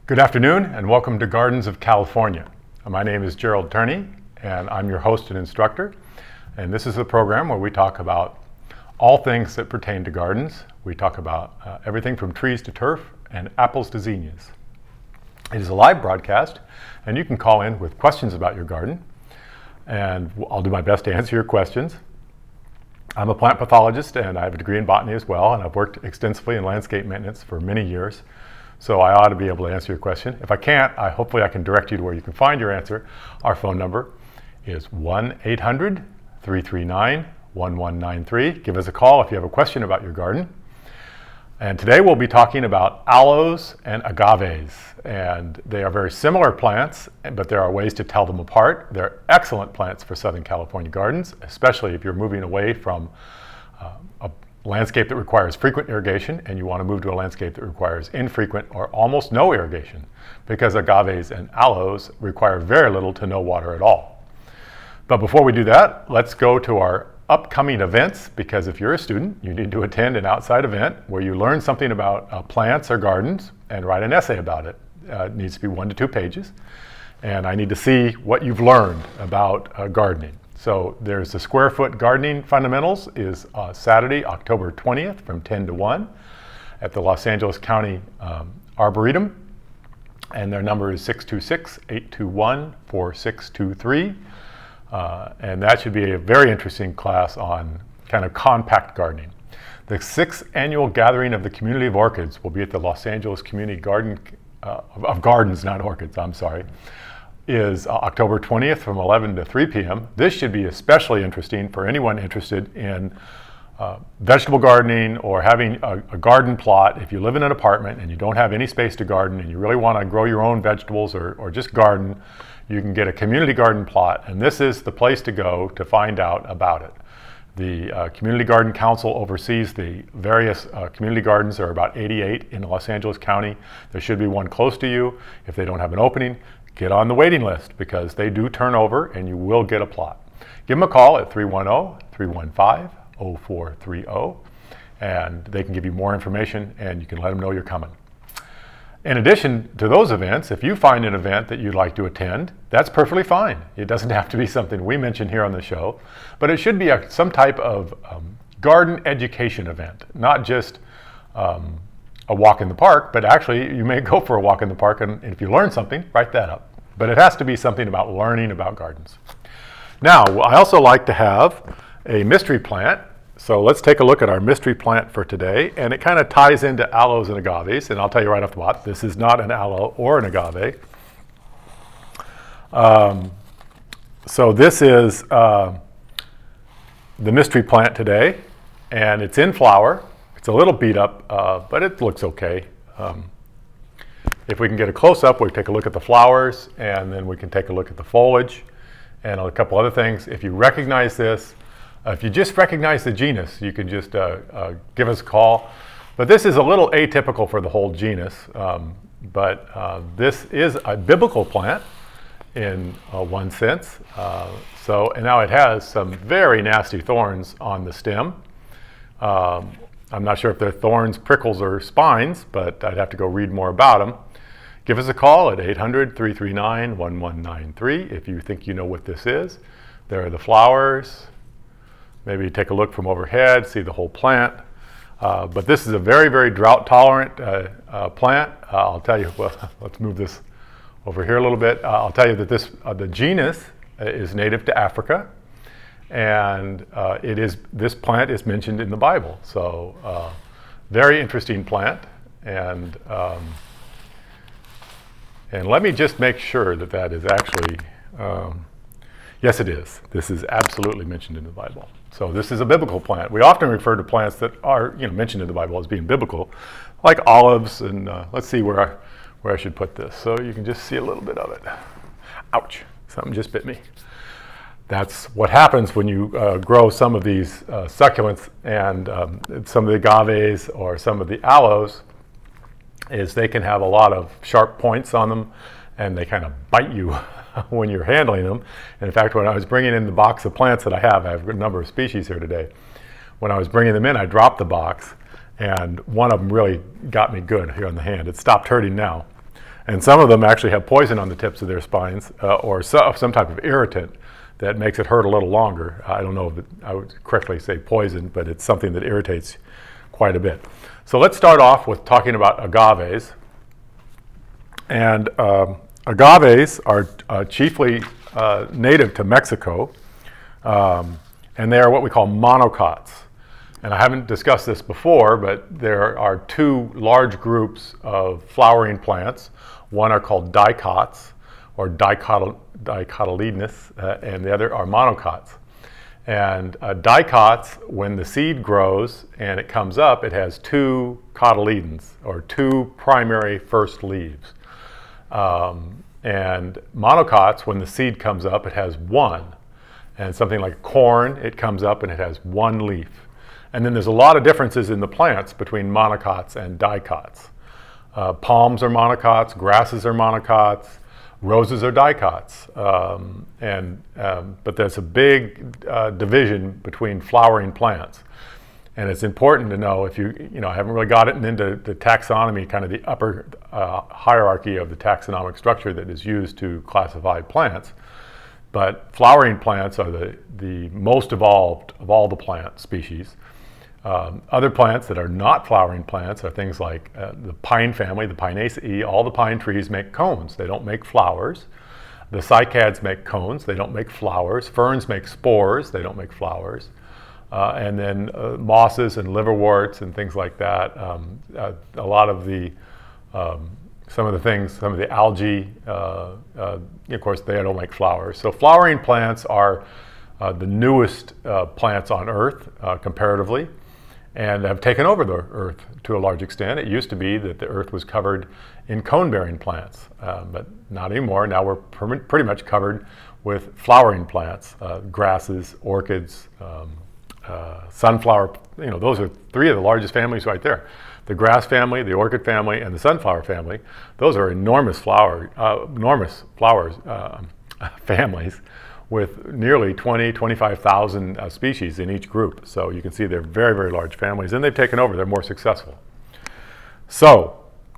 Good afternoon and welcome to Gardens of California. My name is Gerald Turney and I'm your host and instructor. And this is the program where we talk about all things that pertain to gardens. We talk about everything from trees to turf and apples to zinnias. It is a live broadcast and you can call in with questions about your garden and I'll do my best to answer your questions. I'm a plant pathologist and I have a degree in botany as well, and I've worked extensively in landscape maintenance for many years. So I ought to be able to answer your question. If I can't, hopefully I can direct you to where you can find your answer. Our phone number is 1-800-339-1193. Give us a call if you have a question about your garden. And today we'll be talking about aloes and agaves. And they are very similar plants, but there are ways to tell them apart. They're excellent plants for Southern California gardens, especially if you're moving away from a landscape that requires frequent irrigation and you want to move to a landscape that requires infrequent or almost no irrigation, because agaves and aloes require very little to no water at all. But before we do that, let's go to our upcoming events, because if you're a student, you need to attend an outside event where you learn something about plants or gardens and write an essay about it. It needs to be 1 to 2 pages. And I need to see what you've learned about gardening. So there's the Square Foot Gardening Fundamentals is Saturday, October 20th from 10 to 1 at the Los Angeles County Arboretum. And their number is 626-821-4623. And that should be a very interesting class on kind of compact gardening. The 6th annual gathering of the Community of Orchids will be at the Los Angeles Community Garden, of Gardens, not Orchids, I'm sorry, is October 20th from 11 to 3 p.m. This should be especially interesting for anyone interested in vegetable gardening or having a garden plot. If you live in an apartment and you don't have any space to garden and you really want to grow your own vegetables or just garden, you can get a community garden plot, and this is the place to go to find out about it. The Community Garden Council oversees the various community gardens. There are about 88 in Los Angeles County. There should be one close to you. If they don't have an opening, get on the waiting list because they do turn over and you will get a plot. Give them a call at 310-315-0430 and they can give you more information and you can let them know you're coming. In addition to those events, if you find an event that you'd like to attend, that's perfectly fine. It doesn't have to be something we mention here on the show, but it should be some type of garden education event, not just a walk in the park, but actually you may go for a walk in the park and if you learn something, write that up. But it has to be something about learning about gardens. Now, I also like to have a mystery plant. So let's take a look at our mystery plant for today, and it kind of ties into aloes and agaves, and I'll tell you right off the bat, this is not an aloe or an agave. So this is the mystery plant today, and it's in flower. It's a little beat up, but it looks okay. If we can get a close-up, we'll take a look at the flowers, and then we can take a look at the foliage and a couple other things. If you recognize this, if you just recognize the genus, you can just give us a call. But this is a little atypical for the whole genus, but this is a biblical plant in one sense. And now it has some very nasty thorns on the stem. I'm not sure if they're thorns, prickles, or spines, but I'd have to go read more about them. Give us a call at 800-339-1193 if you think you know what this is. There are the flowers. Maybe take a look from overhead, see the whole plant. But this is a very, very drought-tolerant plant. I'll tell you, well, let's move this over here a little bit. I'll tell you that the genus is native to Africa, and this plant is mentioned in the Bible. So, very interesting plant. And let me just make sure that that is actually, yes, it is. This is absolutely mentioned in the Bible. So this is a biblical plant. We often refer to plants that are mentioned in the Bible as being biblical, like olives, and let's see where I should put this. So you can just see a little bit of it. Ouch, something just bit me. That's what happens when you grow some of these succulents and some of the agaves or some of the aloes, is they can have a lot of sharp points on them and they kind of bite you when you're handling them. And in fact, when I was bringing in the box of plants that I have a number of species here today. When I was bringing them in, I dropped the box, and one of them really got me good here on the hand. It stopped hurting now. And some of them actually have poison on the tips of their spines or some type of irritant that makes it hurt a little longer. I don't know if I would correctly say poison, but it's something that irritates quite a bit. So let's start off with talking about agaves. And agaves are chiefly native to Mexico, and they are what we call monocots. And I haven't discussed this before, but there are two large groups of flowering plants. One are called dicots, or dicotyledonous, and the other are monocots. And dicots, when the seed grows and it comes up, it has two cotyledons, or two primary first leaves. And monocots, when the seed comes up, it has one. And something like corn, it comes up and it has one leaf. And then there's a lot of differences in the plants between monocots and dicots. Palms are monocots, grasses are monocots, roses are dicots. But there's a big division between flowering plants. And it's important to know, if I haven't really gotten into the taxonomy, kind of the upper hierarchy of the taxonomic structure that is used to classify plants. But flowering plants are the most evolved of all the plant species. Other plants that are not flowering plants are things like the pine family, the Pinaceae. All the pine trees make cones. They don't make flowers. The cycads make cones. They don't make flowers. Ferns make spores. They don't make flowers. And then mosses and liverworts and things like that. A lot of the some of the algae, of course, they don't make flowers. So flowering plants are the newest plants on Earth comparatively, and have taken over the Earth to a large extent. It used to be that the Earth was covered in cone-bearing plants, but not anymore. Now we're pretty much covered with flowering plants, grasses, orchids, sunflower. Those are three of the largest families right there. The grass family, the orchid family, and the sunflower family. Those are enormous flowers families with nearly 25,000 species in each group. So you can see they're very, very large families, and they've taken over. They're more successful. So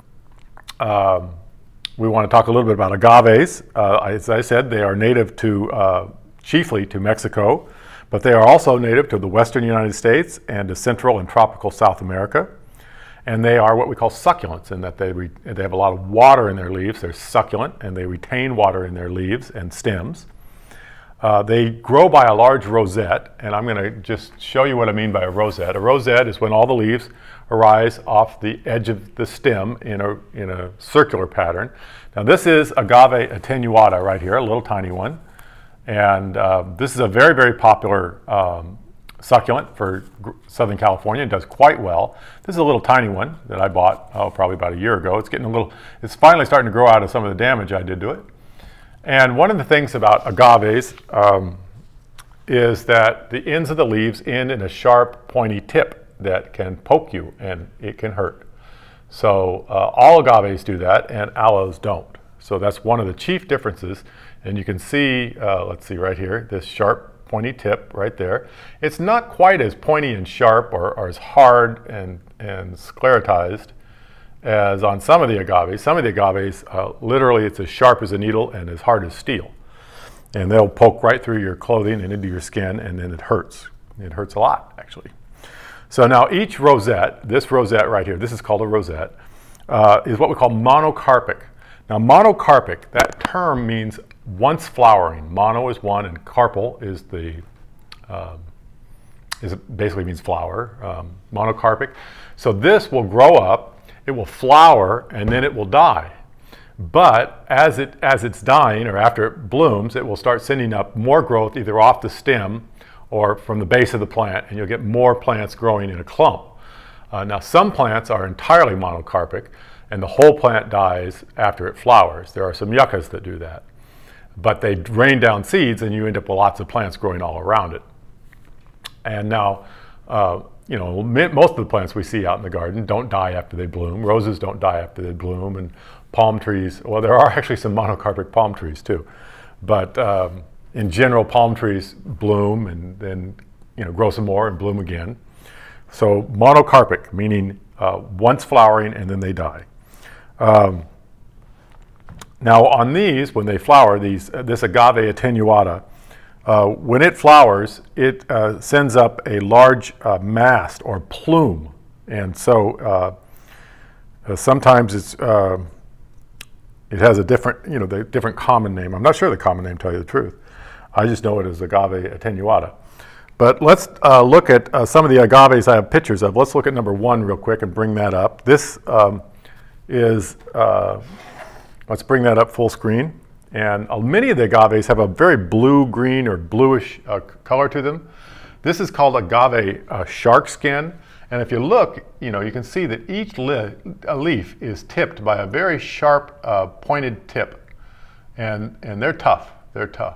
we want to talk a little bit about agaves. As I said, they are native to chiefly to Mexico, but they are also native to the western United States and to Central and tropical South America. And they are what we call succulents, in that they have a lot of water in their leaves. They're succulent, and they retain water in their leaves and stems. They grow by a large rosette, and I'm going to just show you what I mean by a rosette. A rosette is when all the leaves arise off the edge of the stem in a circular pattern. Now this is Agave attenuata right here, a little tiny one. And this is a very, very popular succulent for Southern California. It does quite well. This is a little tiny one that I bought probably about a year ago. It's finally starting to grow out of some of the damage I did to it. And one of the things about agaves is that the ends of the leaves end in a sharp, pointy tip that can poke you, and it can hurt. So all agaves do that, and aloes don't. So that's one of the chief differences. And you can see, let's see right here, this sharp, pointy tip right there. It's not quite as pointy and sharp or as hard and sclerotized as on some of the agaves. Some of the agaves, literally it's as sharp as a needle and as hard as steel. And they'll poke right through your clothing and into your skin, and then it hurts. It hurts a lot, actually. So now each rosette, this rosette right here, this is called a rosette, is what we call monocarpic. Now monocarpic, that term means once flowering. Mono is one, and carpal is basically means flower, monocarpic. So this will grow up, it will flower, and then it will die. But as it's dying, or after it blooms, it will start sending up more growth either off the stem or from the base of the plant, and you'll get more plants growing in a clump. Now some plants are entirely monocarpic, and the whole plant dies after it flowers. There are some yuccas that do that. But they rain down seeds, and you end up with lots of plants growing all around it. And now, most of the plants we see out in the garden don't die after they bloom. Roses don't die after they bloom, and palm trees, well, there are actually some monocarpic palm trees too. But in general, palm trees bloom and then grow some more and bloom again. So monocarpic, meaning once flowering and then they die. Now on these, when they flower, this agave attenuata, when it flowers, it sends up a large mast or plume. And so sometimes it has a different, the different common name. I'm not sure the common name, to tell you the truth. I just know it as agave attenuata. But let's look at some of the agaves I have pictures of. Let's look at number 1 real quick and bring that up. This is, let's bring that up full screen. And many of the agaves have a very blue-green or bluish color to them. This is called agave shark skin. And if you look, you can see that each leaf is tipped by a very sharp, pointed tip. And they're tough. They're tough.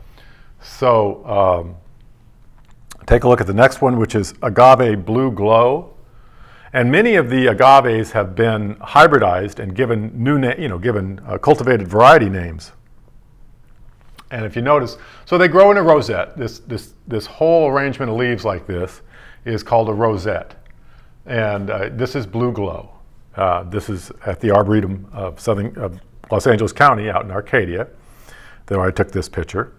So take a look at the next one, which is agave blue glow. And many of the agaves have been hybridized and given cultivated variety names. And if you notice, so they grow in a rosette. This whole arrangement of leaves like this is called a rosette. And this is blue glow. This is at the Arboretum of Los Angeles County out in Arcadia, there I took this picture.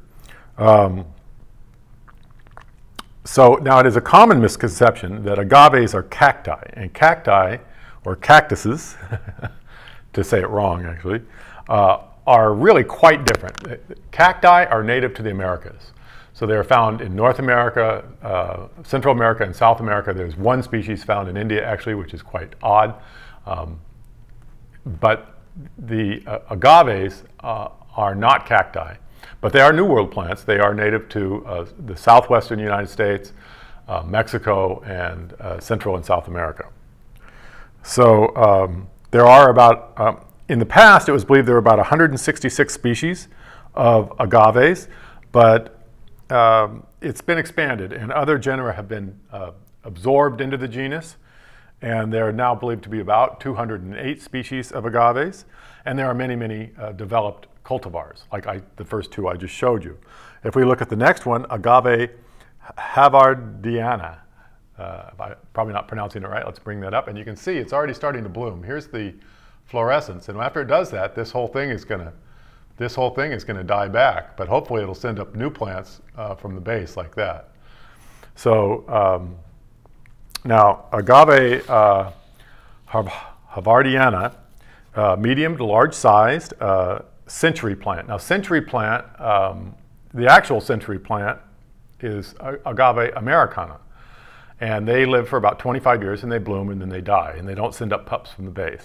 So now it is a common misconception that agaves are cacti, and cacti, or cactuses, to say it wrong actually, are really quite different. Cacti are native to the Americas. So they are found in North America, Central America, and South America. There's one species found in India actually, which is quite odd. But the agaves are not cacti. But they are New World plants. They are native to the southwestern United States, Mexico, and Central and South America. So there are about, in the past it was believed there were about 166 species of agaves, but it's been expanded and other genera have been absorbed into the genus, and there are now believed to be about 208 species of agaves, and there are many, many developed cultivars, like the first 2 I just showed you. If we look at the next one, agave havardiana, I'm probably not pronouncing it right, let's bring that up, and you can see it's already starting to bloom. Here's the fluorescence, and after it does that, this whole thing is going to die back, but hopefully it'll send up new plants from the base like that. So now agave havardiana, medium to large sized, century plant. Now century plant, the actual century plant is agave americana, and they live for about 25 years and they bloom and then they die and they don't send up pups from the base.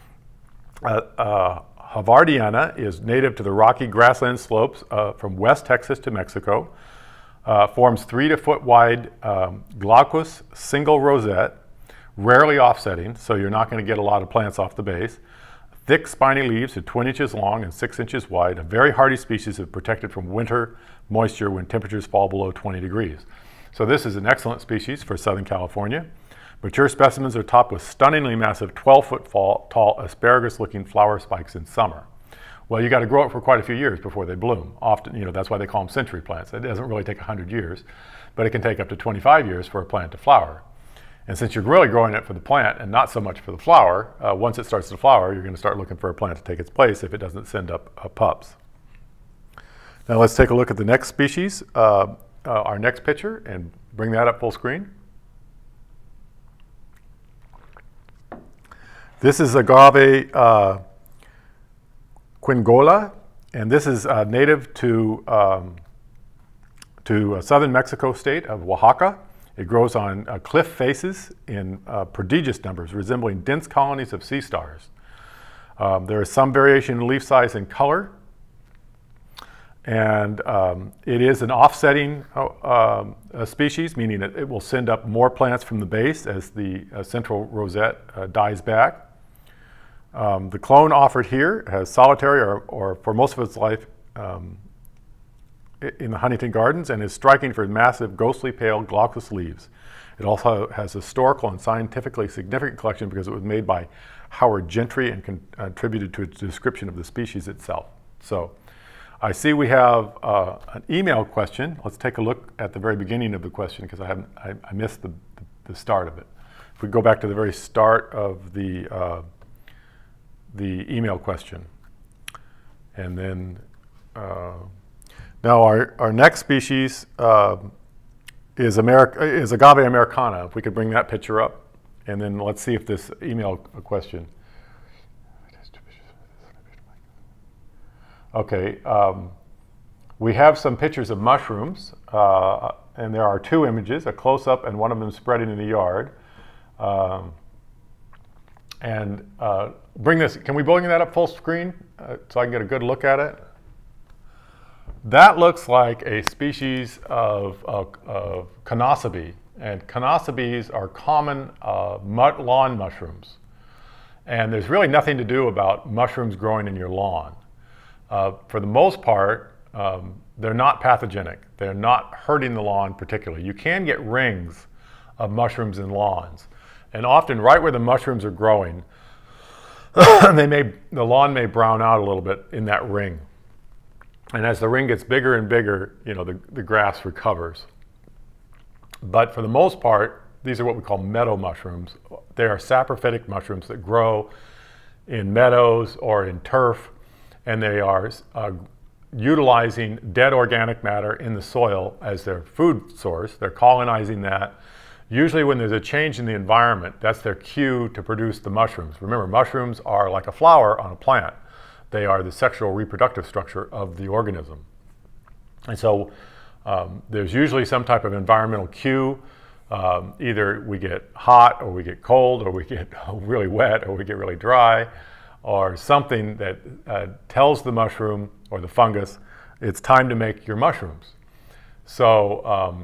Havardiana is native to the rocky grassland slopes from West Texas to Mexico. Forms 3 to foot wide glaucous single rosette, rarely offsetting, so you're not going to get a lot of plants off the base. Thick spiny leaves are 20 inches long and 6 inches wide. A very hardy species is protected from winter moisture when temperatures fall below 20 degrees. So this is an excellent species for Southern California. Mature specimens are topped with stunningly massive 12-foot tall asparagus-looking flower spikes in summer. Well, you got to grow it for quite a few years before they bloom. Often, that's why they call them century plants. It doesn't really take 100 years, but it can take up to 25 years for a plant to flower. And since you're really growing it for the plant and not so much for the flower, once it starts to flower, you're going to start looking for a plant to take its place if it doesn't send up pups. Now let's take a look at the next species, our next picture, and bring that up full screen. This is agave quingola, and this is native to southern Mexico state of Oaxaca. It grows on cliff faces in prodigious numbers, resembling dense colonies of sea stars. There is some variation in leaf size and color, and it is an offsetting species, meaning that it will send up more plants from the base as the central rosette dies back. The clone offered here has solitary or for most of its life in the Huntington Gardens and is striking for massive, ghostly pale, glaucous leaves. It also has a historical and scientifically significant collection because it was made by Howard Gentry and contributed to its description of the species itself. So I see we have an email question. Let's take a look at the very beginning of the question because I missed the start of it. If we go back to the very start of the email question. And then now our next species is Agave americana. If we could bring that picture up. And then let's see if this email question. Okay, we have some pictures of mushrooms, and there are two images, a close-up and one of them spreading in the yard. Bring this, can we bring that up full screen so I can get a good look at it? That looks like a species of Canosobe, and Canosebes are common lawn mushrooms. And there's really nothing to do about mushrooms growing in your lawn. For the most part, they're not pathogenic. They're not hurting the lawn particularly. You can get rings of mushrooms in lawns. And often right where the mushrooms are growing, the lawn may brown out a little bit in that ring. And as the ring gets bigger and bigger, you know, the grass recovers. But for the most part, these are what we call meadow mushrooms. They are saprophytic mushrooms that grow in meadows or in turf, and they are utilizing dead organic matter in the soil as their food source. They're colonizing that. Usually when there's a change in the environment, that's their cue to produce the mushrooms. Remember, mushrooms are like a flower on a plant. They are the sexual reproductive structure of the organism. And so there's usually some type of environmental cue. Either we get hot, or we get cold, or we get really wet, or we get really dry, or something that tells the mushroom or the fungus it's time to make your mushrooms. So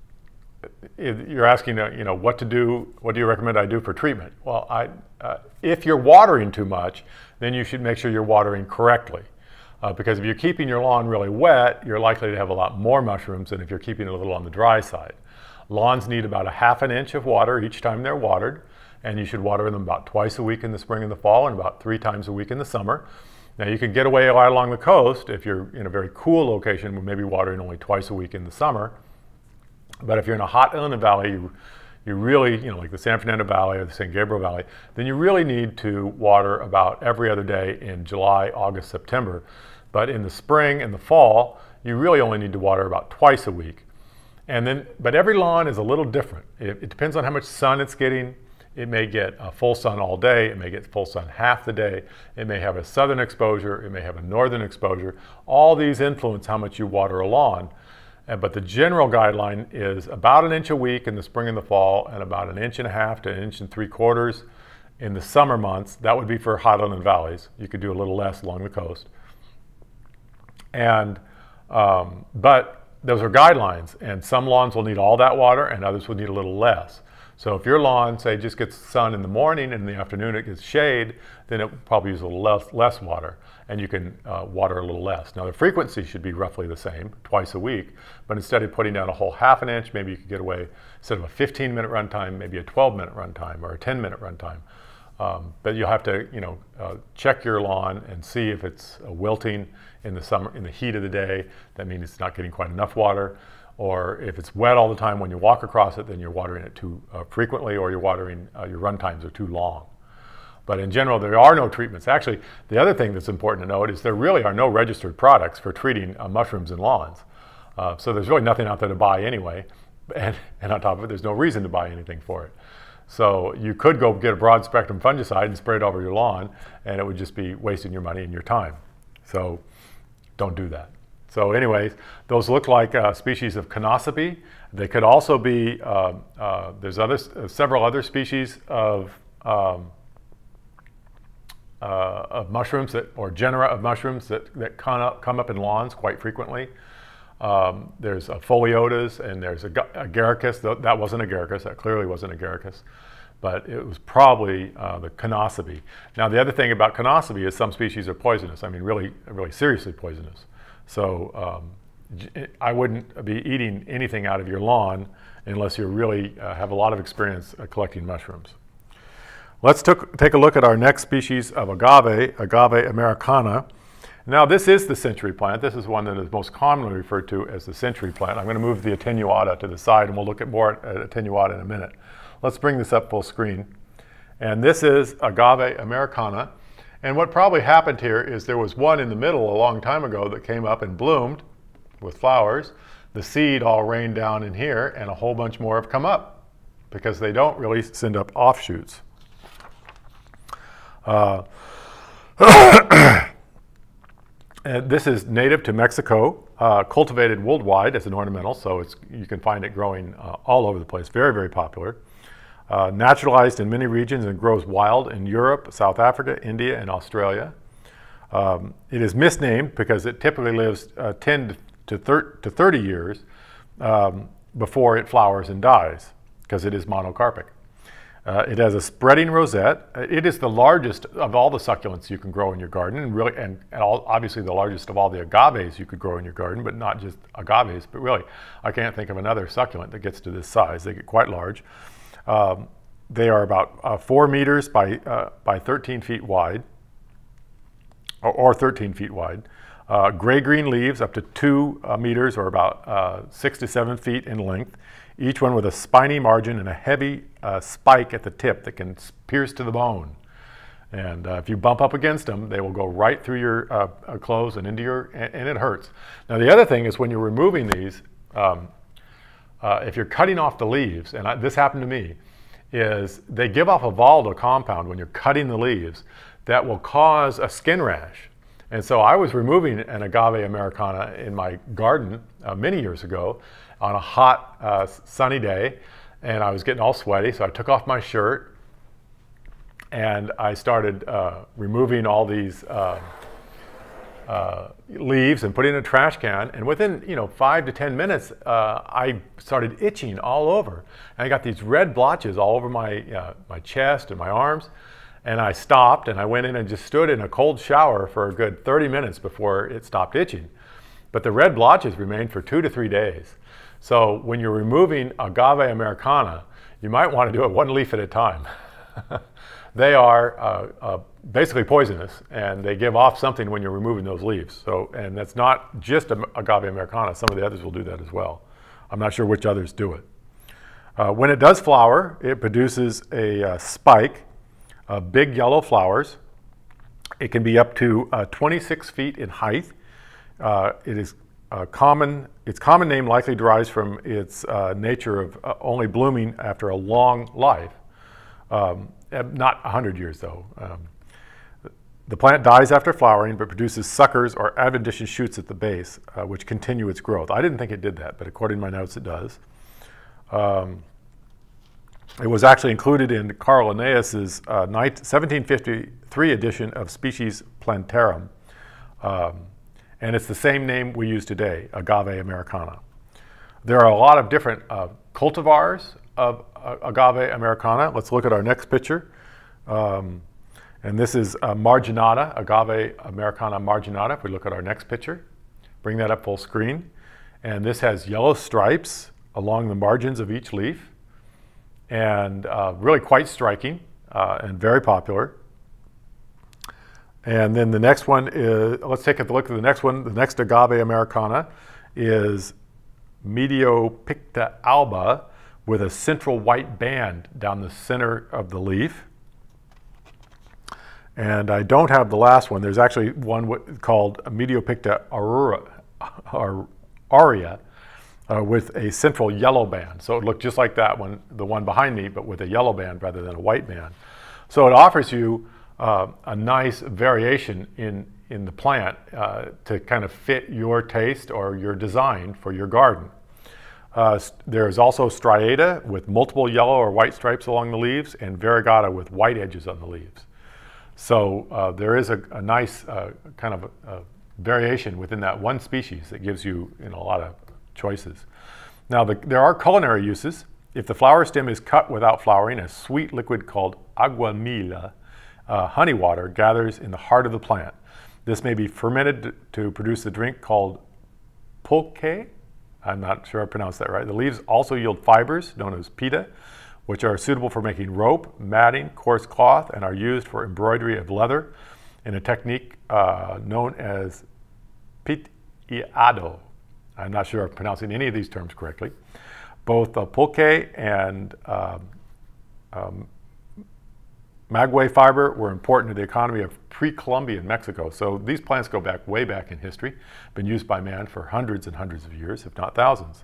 you're asking, you know, what to do. What do you recommend I do for treatment? Well, if you're watering too much, then you should make sure you're watering correctly. Because if you're keeping your lawn really wet, you're likely to have a lot more mushrooms than if you're keeping it a little on the dry side. Lawns need about ½ an inch of water each time they're watered, and you should water them about twice a week in the spring and the fall, and about 3 times a week in the summer. Now you can get away right along the coast if you're in a very cool location, maybe watering only twice a week in the summer. But if you're in a hot inland valley, you really, you know, like the San Fernando Valley or the San Gabriel Valley, then you really need to water about every other day in July, August, September. But in the spring and the fall, you really only need to water about twice a week. But every lawn is a little different. It depends on how much sun it's getting. It may get full sun all day. It may get full sun half the day. It may have a southern exposure. It may have a northern exposure. All these influence how much you water a lawn. But the general guideline is about 1 inch a week in the spring and the fall, and about 1.5 inches to 1.75 inches in the summer months. That would be for hot inland valleys. You could do a little less along the coast. But those are guidelines, and some lawns will need all that water and others will need a little less. So if your lawn, say, just gets sun in the morning and in the afternoon it gets shade, then it will probably use a little less water, and you can water a little less. Now the frequency should be roughly the same, twice a week, but instead of putting down a whole ½ an inch, maybe you could get away, instead of a 15-minute run time, maybe a 12-minute run time or a 10-minute run time. But you'll have to, you know, check your lawn and see if it's wilting in the summer, in the heat of the day. That means it's not getting quite enough water. Or if it's wet all the time when you walk across it, then you're watering it too frequently, or you're watering, your run times are too long. But in general, there are no treatments. Actually, the other thing that's important to note is there really are no registered products for treating mushrooms in lawns. So there's really nothing out there to buy anyway. And on top of it, there's no reason to buy anything for it. So you could go get a broad spectrum fungicide and spray it over your lawn, and it would just be wasting your money and your time. So don't do that. So anyways, those look like species of Canosobe. They could also be, there's several other species of mushrooms or genera of mushrooms that come up in lawns quite frequently. There's Pholiota, and there's Agaricus. That wasn't Agaricus. That clearly wasn't Agaricus. But it was probably the Canosobe. Now the other thing about Canosobe is some species are poisonous. I mean, really, really seriously poisonous. So I wouldn't be eating anything out of your lawn unless you really have a lot of experience collecting mushrooms. Let's take a look at our next species of agave, Agave americana. Now this is the century plant. This is one that is most commonly referred to as the century plant. I'm going to move the attenuata to the side, and we'll look at more at attenuata in a minute. Let's bring this up full screen. And this is Agave americana. And what probably happened here is there was one in the middle a long time ago that came up and bloomed with flowers. The seed all rained down in here, and a whole bunch more have come up because they don't really send up offshoots. And this is native to Mexico, cultivated worldwide as an ornamental, so you can find it growing all over the place. Very, very popular. Naturalized in many regions and grows wild in Europe, South Africa, India, and Australia. It is misnamed because it typically lives 10 to 30 years before it flowers and dies, because it is monocarpic. It has a spreading rosette. It is the largest of all the succulents you can grow in your garden, and really, and obviously the largest of all the agaves you could grow in your garden, but not just agaves, but really, I can't think of another succulent that gets to this size. They get quite large. They are about 4 meters by 13 feet wide, or 13 feet wide. Gray-green leaves up to 2 meters, or about 6 to 7 feet in length, each one with a spiny margin and a heavy spike at the tip that can pierce to the bone. And if you bump up against them, they will go right through your clothes and into your, and it hurts. Now the other thing is when you're removing these, if you're cutting off the leaves, and this happened to me, is they give off a volatile compound when you're cutting the leaves that will cause a skin rash. And so I was removing an agave americana in my garden many years ago on a hot, sunny day, and I was getting all sweaty, so I took off my shirt and I started removing all these leaves and putting in a trash can, and within 5 to 10 minutes I started itching all over, and I got these red blotches all over my my chest and my arms, and I stopped and I went in and just stood in a cold shower for a good 30 minutes before it stopped itching. But the red blotches remained for 2 to 3 days. So when you're removing agave americana, you might want to do it one leaf at a time. They are basically poisonous, and they give off something when you're removing those leaves. So, and that's not just agave americana. Some of the others will do that as well. I'm not sure which others do it. When it does flower, it produces a spike of big yellow flowers. It can be up to 26 feet in height. It is its common name likely derives from its nature of only blooming after a long life. Not 100 years though. The plant dies after flowering, but produces suckers or adventitious shoots at the base, which continue its growth. I didn't think it did that, but according to my notes, it does. It was actually included in Carl Linnaeus's 1753 edition of Species Plantarum, and it's the same name we use today, agave americana. There are a lot of different cultivars of agave americana. Let's look at our next picture. And this is marginata, agave americana marginata. If we look at our next picture, bring that up full screen. And this has yellow stripes along the margins of each leaf, and really quite striking and very popular. And then the next one is, let's take a look at the next one. The next agave americana is Mediopicta alba, with a central white band down the center of the leaf. And I don't have the last one. There's actually one called Mediopicta aurea with a central yellow band. So it looked just like that one, the one behind me, but with a yellow band rather than a white band. So it offers you a nice variation in the plant to kind of fit your taste or your design for your garden. There's also striata with multiple yellow or white stripes along the leaves, and variegata with white edges on the leaves. So there is a nice kind of variation within that one species that gives you a lot of choices. Now there are culinary uses. If the flower stem is cut without flowering, a sweet liquid called aguamila, honey water, gathers in the heart of the plant. This may be fermented to produce a drink called pulque. I'm not sure I pronounced that right. The leaves also yield fibers known as pita, which are suitable for making rope, matting, coarse cloth, and are used for embroidery of leather in a technique known as piteado. I'm not sure I'm pronouncing any of these terms correctly. Both pulque and Maguey fiber were important to the economy of pre-Columbian Mexico. So these plants go back way back in history, been used by man for hundreds and hundreds of years, if not thousands.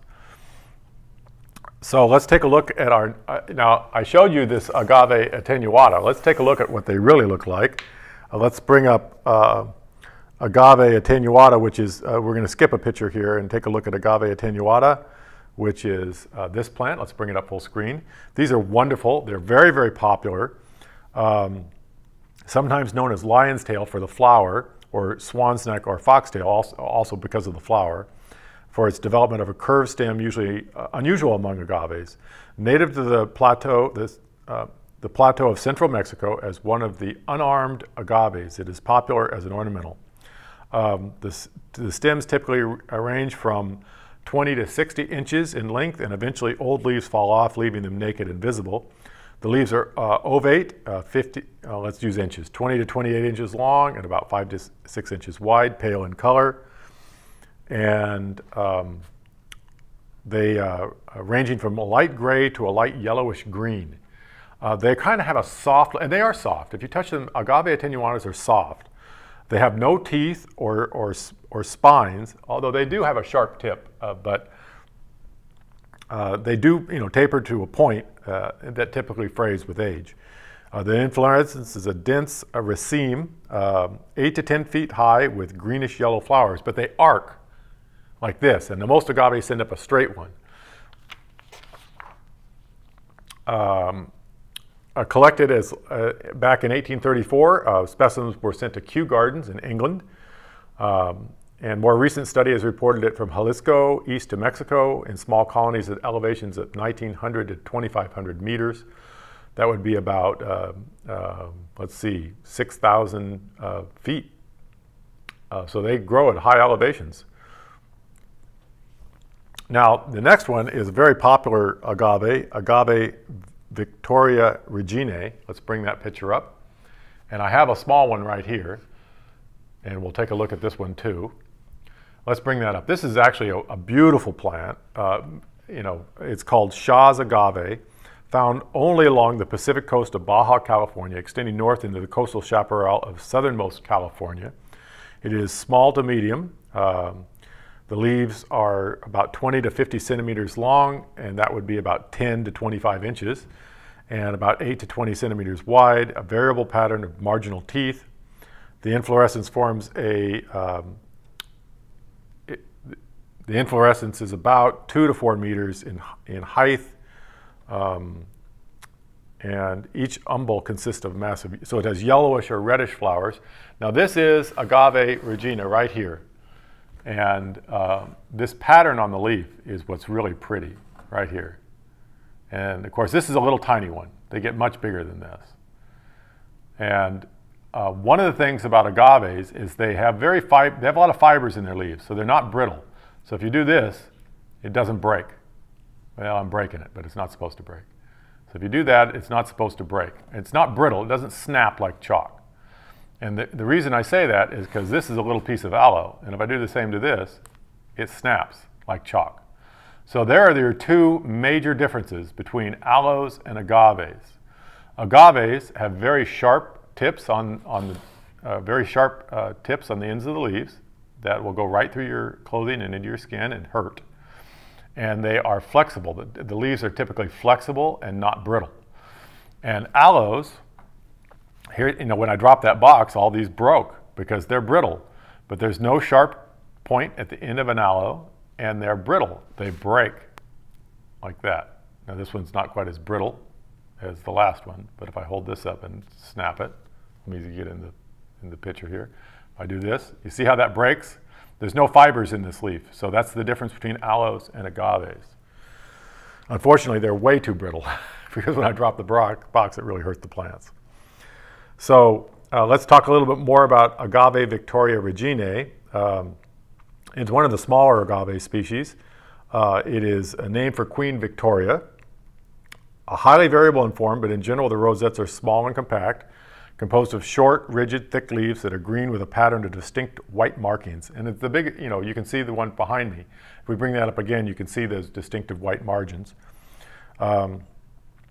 So let's take a look at our, now I showed you this agave attenuata. Let's take a look at what they really look like. Let's bring up agave attenuata, which is, we're going to skip a picture here and take a look at agave attenuata, which is this plant. Let's bring it up full screen. These are wonderful. They're very, very popular. Sometimes known as lion's tail for the flower, or swan's neck or foxtail, also because of the flower, for its development of a curved stem, usually unusual among agaves. Native to the plateau, the plateau of central Mexico, as one of the unarmed agaves, it is popular as an ornamental. The stems typically range from 20 to 60 inches in length, and eventually old leaves fall off, leaving them naked and visible. The leaves are ovate, let's use inches, 20 to 28 inches long and about 5 to 6 inches wide, pale in color. And they ranging from a light gray to a light yellowish green. They kind of have a soft, and they are soft. If you touch them, agave attenuatas are soft. They have no teeth or spines, although they do have a sharp tip, but they do, taper to a point that typically frays with age. The inflorescence is a dense raceme, 8 to 10 feet high with greenish yellow flowers, but they arc like this, and the most agaves send up a straight one. Collected as back in 1834, specimens were sent to Kew Gardens in England. And more recent study has reported it from Jalisco east to Mexico in small colonies at elevations of 1,900 to 2,500 meters. That would be about, let's see, 6,000 feet. So they grow at high elevations. Now, the next one is a very popular agave, Agave Victoria Reginae. Let's bring that picture up. And I have a small one right here, and we'll take a look at this one too. Let's bring that up. This is actually a beautiful plant. It's called Shaw's agave, found only along the Pacific coast of Baja California, extending north into the coastal chaparral of southernmost California. It is small to medium. The leaves are about 20 to 50 centimeters long, and that would be about 10 to 25 inches, and about 8 to 20 centimeters wide, a variable pattern of marginal teeth. The inflorescence forms the inflorescence is about 2 to 4 meters in height, and each umbel consists of massive, so it has yellowish or reddish flowers. Now this is Agave Regina right here. And this pattern on the leaf is what's really pretty right here. And of course, this is a little tiny one. They get much bigger than this. And one of the things about agaves is they have a lot of fibers in their leaves, so they're not brittle. So if you do this, it doesn't break. Well, I'm breaking it, but it's not supposed to break. So if you do that, it's not supposed to break. It's not brittle. It doesn't snap like chalk. And the reason I say that is because this is a little piece of aloe, and if I do the same to this, it snaps like chalk. So there are your two major differences between aloes and agaves. Agaves have very sharp tips on the ends of the leaves that will go right through your clothing and into your skin and hurt. And they are flexible. The leaves are typically flexible and not brittle. And aloes, here, when I dropped that box, all these broke because they're brittle, but there's no sharp point at the end of an aloe, and they're brittle. They break like that. Now this one's not quite as brittle as the last one, but if I hold this up and snap it, let me get in the picture here. If I do this, you see how that breaks? There's no fibers in this leaf, so that's the difference between aloes and agaves. Unfortunately, they're way too brittle because when I drop the box, it really hurts the plants. So let's talk a little bit more about Agave Victoria Reginae. It's one of the smaller agave species. It is a name for Queen Victoria. Highly variable in form, but in general the rosettes are small and compact, composed of short, rigid, thick leaves that are green with a pattern of distinct white markings. And it's the big, you can see the one behind me. If we bring that up again, you can see those distinctive white margins.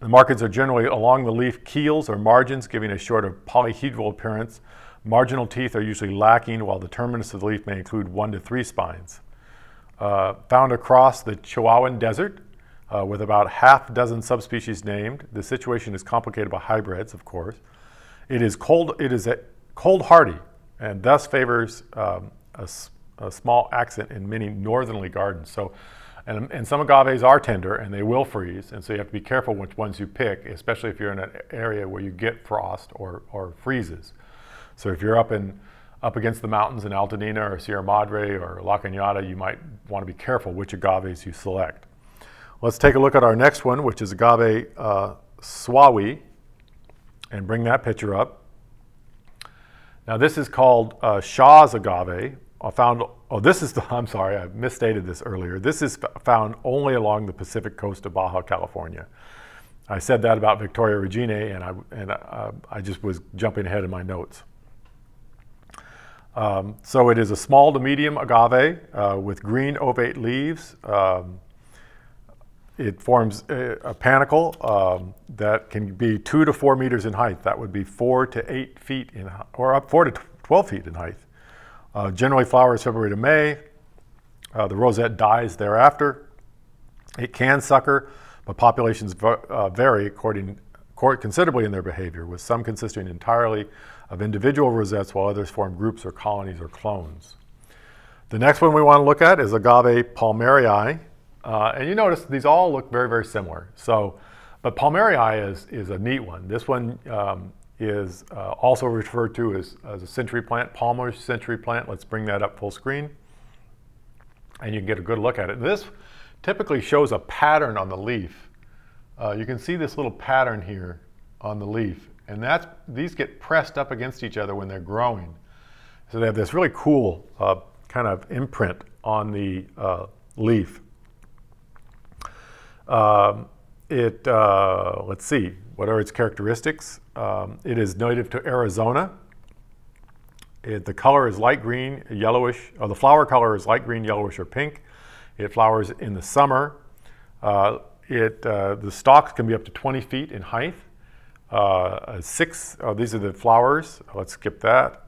The markings are generally along the leaf keels or margins, giving a sort of polyhedral appearance. Marginal teeth are usually lacking, while the terminus of the leaf may include 1 to 3 spines. Found across the Chihuahuan Desert, with about half a dozen subspecies named. The situation is complicated by hybrids, of course. It is cold hardy, and thus favors a small accent in many northerly gardens. So, and some agaves are tender and they will freeze, and so you have to be careful which ones you pick, especially if you're in an area where you get frost or freezes. So if you're up against the mountains in Altadena or Sierra Madre or La Cañada, you might want to be careful which agaves you select. Let's take a look at our next one, which is agave Sawawi, and bring that picture up. Now this is called Shaw's agave. I'm sorry, I misstated this earlier. This is found only along the Pacific coast of Baja California. I said that about Victoria Reginae, and I just was jumping ahead in my notes. So it is a small to medium agave with green ovate leaves. It forms a panicle that can be 2 to 4 meters in height. That would be 4 to 8 feet in, or up 4 to 12 feet in height. Generally flowers February to May. The rosette dies thereafter. It can sucker, but populations vary considerably in their behavior, with some consisting entirely of individual rosettes, while others form groups or colonies or clones. The next one we want to look at is agave palmerii. And you notice these all look very, very similar. So, but palmerii is a neat one. This one is also referred to as a century plant, Palmer's century plant. Let's bring that up full screen, and you can get a good look at it. This typically shows a pattern on the leaf. You can see this little pattern here on the leaf, and these get pressed up against each other when they're growing. So they have this really cool kind of imprint on the leaf. Let's see, what are its characteristics? It is native to Arizona. The color is light green, yellowish, or the flower color is light green, yellowish, or pink. It flowers in the summer. The stalks can be up to 20 feet in height. These are the flowers. Let's skip that.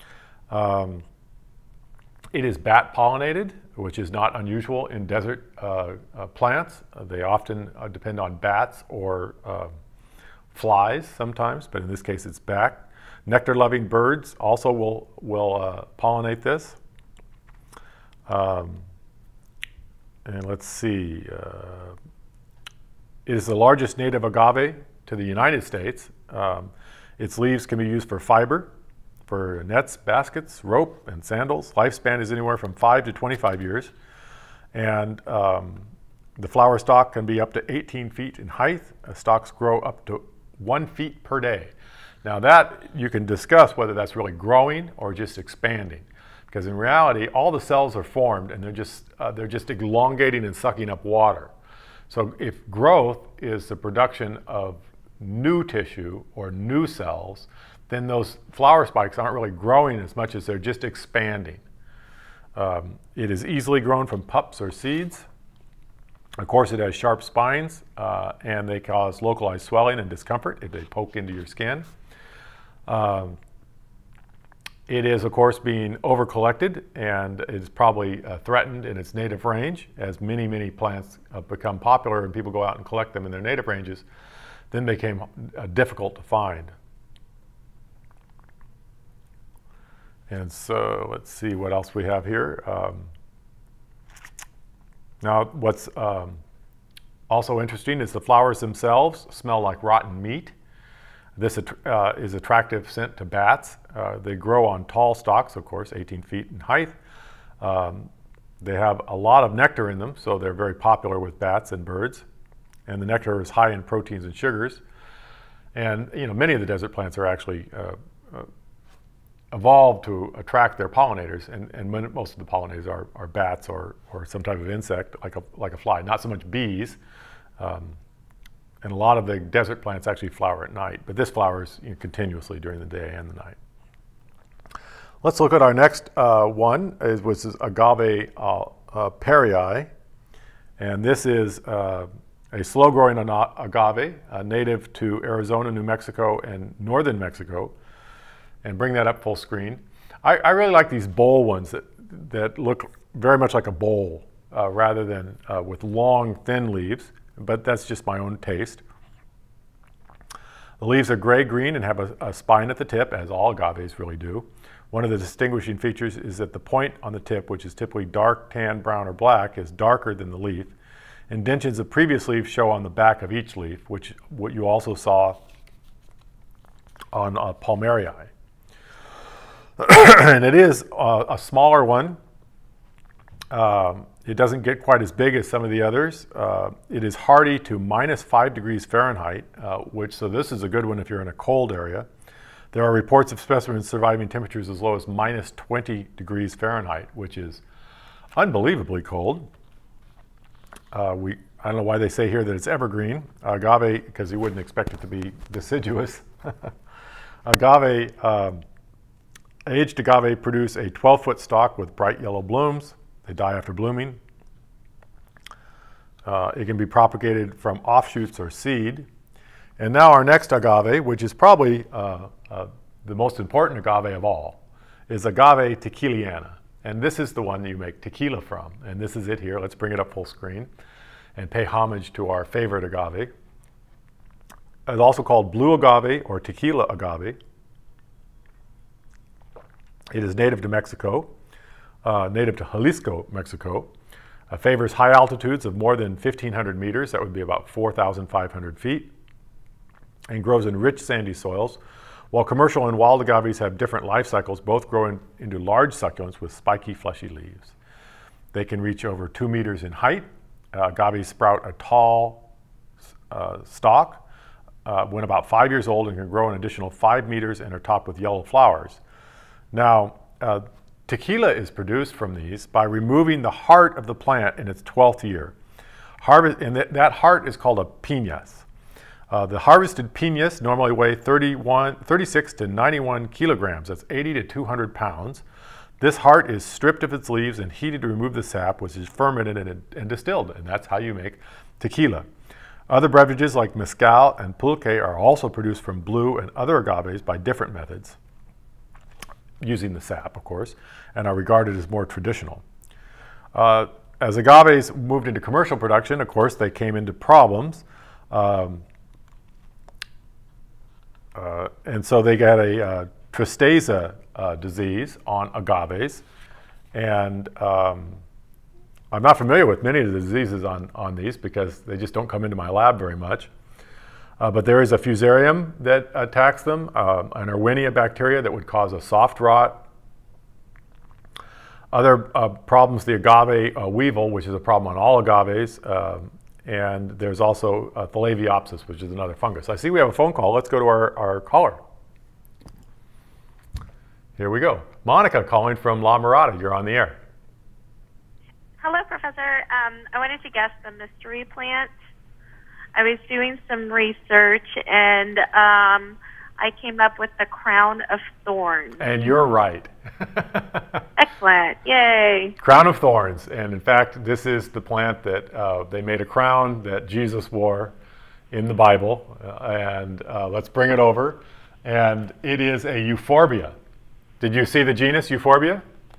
It is bat pollinated, which is not unusual in desert plants. They often depend on bats or flies sometimes, but in this case it's bat. Nectar-loving birds also will pollinate this. And let's see, it is the largest native agave to the United States. Its leaves can be used for fiber, for nets, baskets, rope, and sandals. Lifespan is anywhere from 5 to 25 years. And the flower stalk can be up to 18 feet in height. Stalks grow up to 1 foot per day. Now that you can discuss whether that's really growing or just expanding, because in reality all the cells are formed and they're just elongating and sucking up water. So if growth is the production of new tissue or new cells, then those flower spikes aren't really growing as much as they're just expanding. It is easily grown from pups or seeds. Of course, it has sharp spines and they cause localized swelling and discomfort if they poke into your skin. It is, of course, being over-collected and is probably threatened in its native range. As many, many plants become popular and people go out and collect them in their native ranges, then they became difficult to find. And so let's see what else we have here. Now what's also interesting is the flowers themselves smell like rotten meat. This is attractive scent to bats. They grow on tall stalks, of course, 18 feet in height. They have a lot of nectar in them, so they're very popular with bats and birds. And the nectar is high in proteins and sugars. And many of the desert plants are actually evolved to attract their pollinators, and most of the pollinators are bats or some type of insect like a fly, not so much bees. And a lot of the desert plants actually flower at night, but this flowers continuously during the day and the night. Let's look at our next one, which is agave perii, and this is a slow-growing agave, native to Arizona, New Mexico, and northern Mexico. And bring that up full screen. I really like these bowl ones that look very much like a bowl rather than with long, thin leaves, but that's just my own taste. The leaves are gray-green and have a spine at the tip, as all agaves really do. One of the distinguishing features is that the point on the tip, which is typically dark, tan, brown, or black, is darker than the leaf. Indentions of previous leaves show on the back of each leaf, which what you also saw on Palmarii. And it is a smaller one. It doesn't get quite as big as some of the others. It is hardy to -5 degrees Fahrenheit, so this is a good one if you're in a cold area. There are reports of specimens surviving temperatures as low as -20 degrees Fahrenheit, which is unbelievably cold. I don't know why they say here that it's evergreen. Agave, because you wouldn't expect it to be deciduous. Aged agave produce a 12-foot stalk with bright yellow blooms. They die after blooming. It can be propagated from offshoots or seed. And now our next agave, which is probably the most important agave of all, is Agave tequiliana. And this is the one you make tequila from. And this is it here. Let's bring it up full screen and pay homage to our favorite agave. It's also called blue agave or tequila agave. It is native to Mexico, native to Jalisco, Mexico. Favors high altitudes of more than 1,500 meters, that would be about 4,500 feet, and grows in rich sandy soils. While commercial and wild agaves have different life cycles, both grow into large succulents with spiky, fleshy leaves. They can reach over 2 meters in height. Agaves sprout a tall stalk when about 5 years old and can grow an additional 5 meters and are topped with yellow flowers. Now, tequila is produced from these by removing the heart of the plant in its 12th year. And that heart is called a piñas. The harvested piñas normally weigh 36 to 91 kilograms. That's 80 to 200 pounds. This heart is stripped of its leaves and heated to remove the sap, which is fermented and distilled, and that's how you make tequila. Other beverages like mezcal and pulque are also produced from blue and other agaves by different methods, using the sap, of course, and are regarded as more traditional. As agaves moved into commercial production, of course, they came into problems. And so they got a tristeza disease on agaves. And I'm not familiar with many of the diseases on these because they just don't come into my lab very much. But there is a fusarium that attacks them, an Erwinia bacteria that would cause a soft rot. Other problems, the agave weevil, which is a problem on all agaves, and there's also Thalaviopsis, which is another fungus. I see we have a phone call. Let's go to our caller. Here we go. Monica calling from La Mirada. You're on the air. Hello, Professor. I wanted to guess the mystery plant. I was doing some research, and I came up with the crown of thorns. And you're right. Excellent. Yay. Crown of thorns. And in fact, this is the plant that they made a crown that Jesus wore in the Bible. Let's bring it over. And it is a euphorbia. Did you see the genus Euphorbia?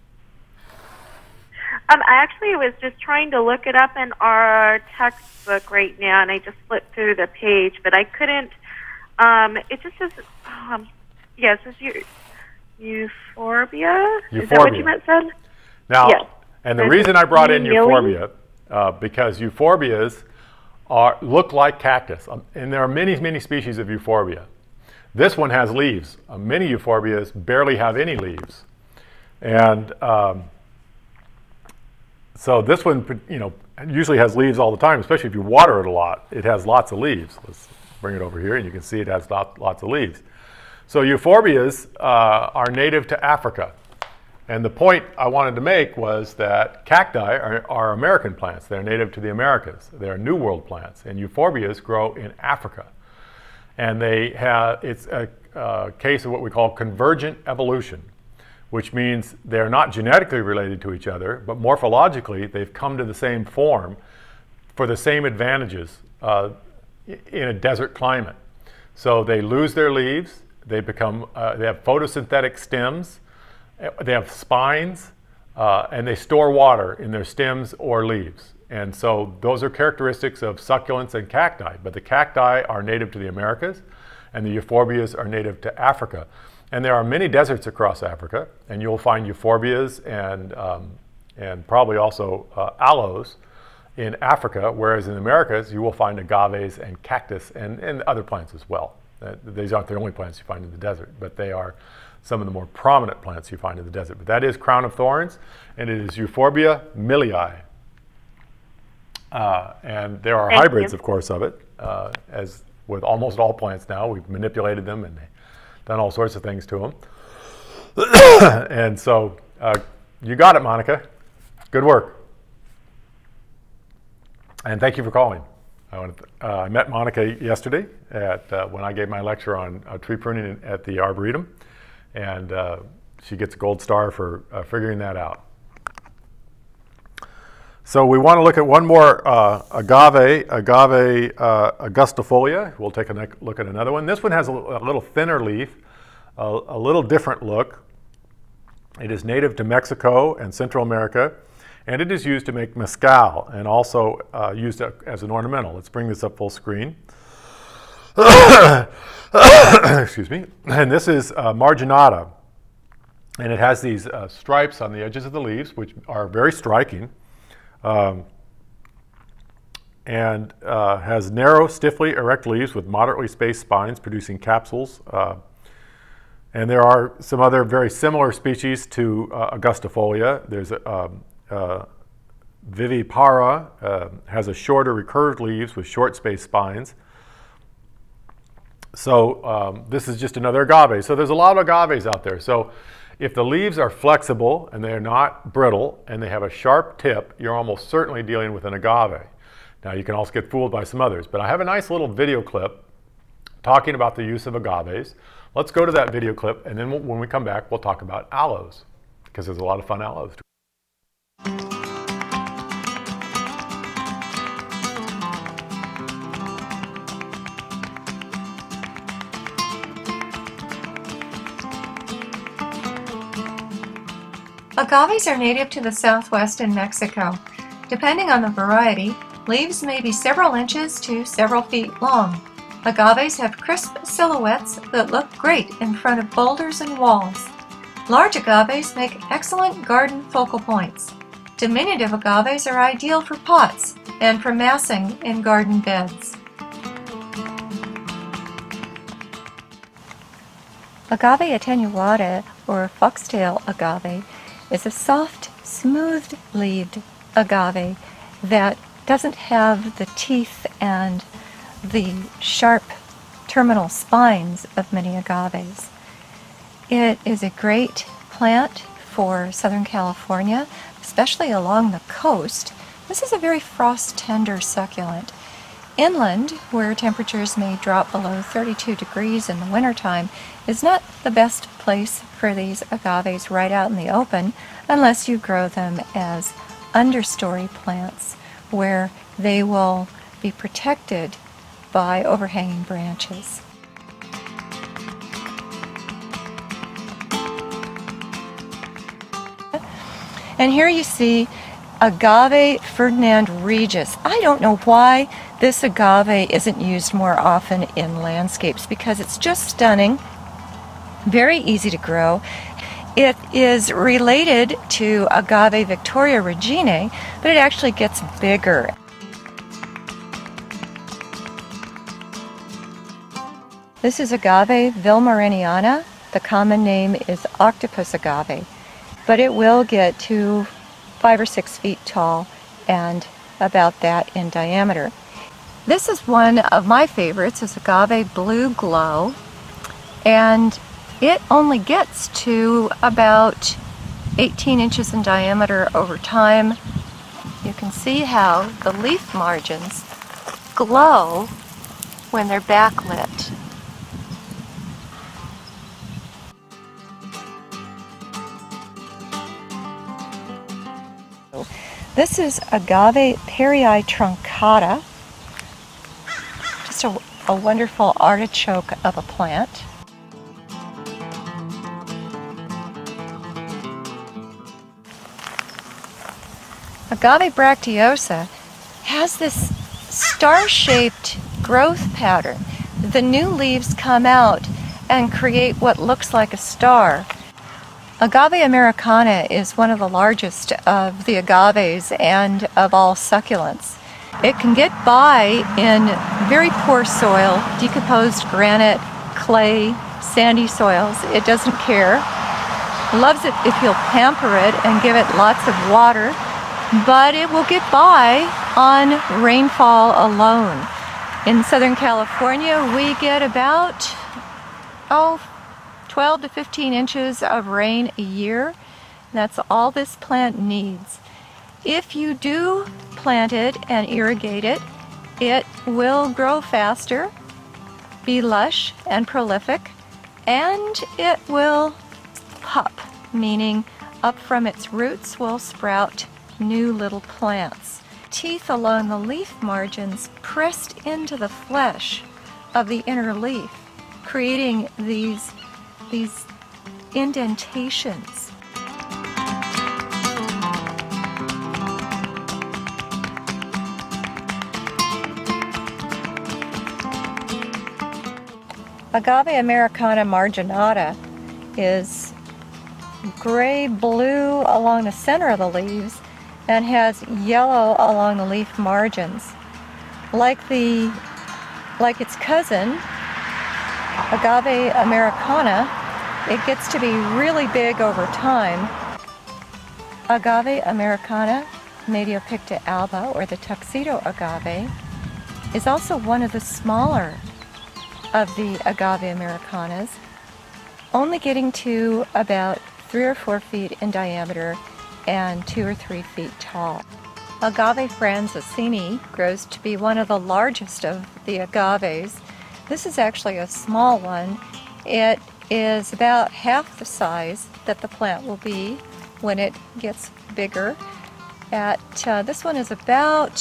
I actually was just trying to look it up in our textbook right now, and I just flipped through the page, but I couldn't. It just says, yes, it's Euphorbia. Is that what you meant said? Now, yes. And the reason I brought in Euphorbia, because euphorbias look like cactus, and there are many, many species of Euphorbia. This one has leaves. Many euphorbias barely have any leaves, and so this one, usually has leaves all the time, especially if you water it a lot. It has lots of leaves. Let's bring it over here, and you can see it has lots of leaves. So euphorbias are native to Africa. And the point I wanted to make was that cacti are American plants. They're native to the Americas. They're New World plants. And euphorbias grow in Africa. And it's a case of what we call convergent evolution, which means they're not genetically related to each other, but morphologically they've come to the same form for the same advantages in a desert climate. So they lose their leaves, they have photosynthetic stems, they have spines, and they store water in their stems or leaves. And so those are characteristics of succulents and cacti, but the cacti are native to the Americas and the euphorbias are native to Africa. And there are many deserts across Africa, and you'll find euphorbias and probably also aloes in Africa, whereas in the Americas you will find agaves and cactus and other plants as well. These aren't the only plants you find in the desert, but they are some of the more prominent plants you find in the desert. But that is crown of thorns, and it is Euphorbia millii. And there are hybrids, of course, of it, as with almost all plants now. We've manipulated them and done all sorts of things to them. And so you got it, Monica. Good work. And thank you for calling. I met Monica yesterday when I gave my lecture on tree pruning at the Arboretum, and she gets a gold star for figuring that out. So we want to look at one more agave augustifolia. We'll take a look at another one. This one has a little thinner leaf, a little different look. It is native to Mexico and Central America, and it is used to make mezcal and also used as an ornamental. Let's bring this up full screen. Excuse me. And this is marginata, and it has these stripes on the edges of the leaves, which are very striking. And has narrow, stiffly erect leaves with moderately spaced spines producing capsules. And there are some other very similar species to augustifolia. There's vivipara, has a shorter recurved leaves with short spaced spines. So this is just another agave. So there's a lot of agaves out there. So if the leaves are flexible and they're not brittle and they have a sharp tip, you're almost certainly dealing with an agave. Now you can also get fooled by some others, but I have a nice little video clip talking about the use of agaves. Let's go to that video clip, and then when we come back, we'll talk about aloes, because there's a lot of fun aloes. Agaves are native to the southwest in Mexico. Depending on the variety, leaves may be several inches to several feet long. Agaves have crisp silhouettes that look great in front of boulders and walls. Large agaves make excellent garden focal points. Diminutive agaves are ideal for pots and for massing in garden beds. Agave attenuata, or foxtail agave, is a soft, smooth-leaved agave that doesn't have the teeth and the sharp terminal spines of many agaves. It is a great plant for Southern California, especially along the coast. This is a very frost-tender succulent. Inland, where temperatures may drop below 32 degrees in the wintertime, is not the best place for these agaves right out in the open unless you grow them as understory plants where they will be protected by overhanging branches. And here you see Agave Ferdinand Regis. I don't know why this agave isn't used more often in landscapes, because it's just stunning, very easy to grow. It is related to Agave Victoria Reginae, but it actually gets bigger. This is Agave vilmoreana. The common name is octopus agave, but it will get to 5 or 6 feet tall and about that in diameter. This is one of my favorites. It's Agave Blue Glow, and it only gets to about 18 inches in diameter over time. You can see how the leaf margins glow when they're backlit. This is Agave Perrii truncata, just a wonderful artichoke of a plant. Agave bracteosa has this star-shaped growth pattern. The new leaves come out and create what looks like a star. Agave americana is one of the largest of the agaves and of all succulents. It can get by in very poor soil, decomposed granite, clay, sandy soils. It doesn't care. Loves it if you'll pamper it and give it lots of water, but it will get by on rainfall alone. In Southern California, we get about 12 to 15 inches of rain a year. That's all this plant needs. If you do plant it and irrigate it, it will grow faster, be lush and prolific, and it will pup, meaning up from its roots will sprout new little plants. Teeth along the leaf margins pressed into the flesh of the inner leaf, creating these indentations. Agave americana marginata is gray-blue along the center of the leaves and has yellow along the leaf margins. Like its cousin, Agave americana, it gets to be really big over time. Agave americana, Mediopicta alba, or the tuxedo agave, is also one of the smaller of the Agave americanas, only getting to about 3 or 4 feet in diameter and 2 or 3 feet tall. Agave franciscini grows to be one of the largest of the agaves. This is actually a small one. It is about half the size that the plant will be when it gets bigger. This one is about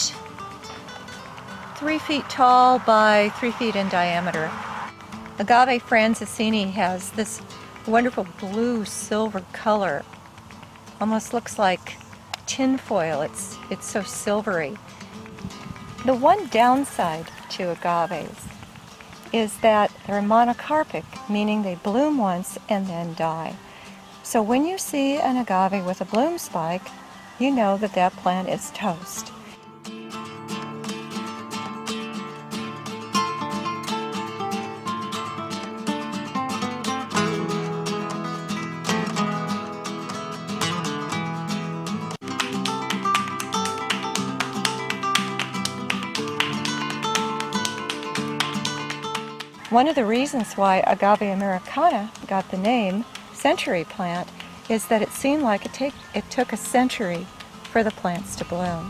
3 feet tall by 3 feet in diameter. Agave francisini has this wonderful blue-silver color. Almost looks like tin foil. It's so silvery. The one downside to agaves is that they're monocarpic, meaning they bloom once and then die. So when you see an agave with a bloom spike, you know that that plant is toast. One of the reasons why Agave americana got the name century plant is that it seemed like it took a century for the plants to bloom.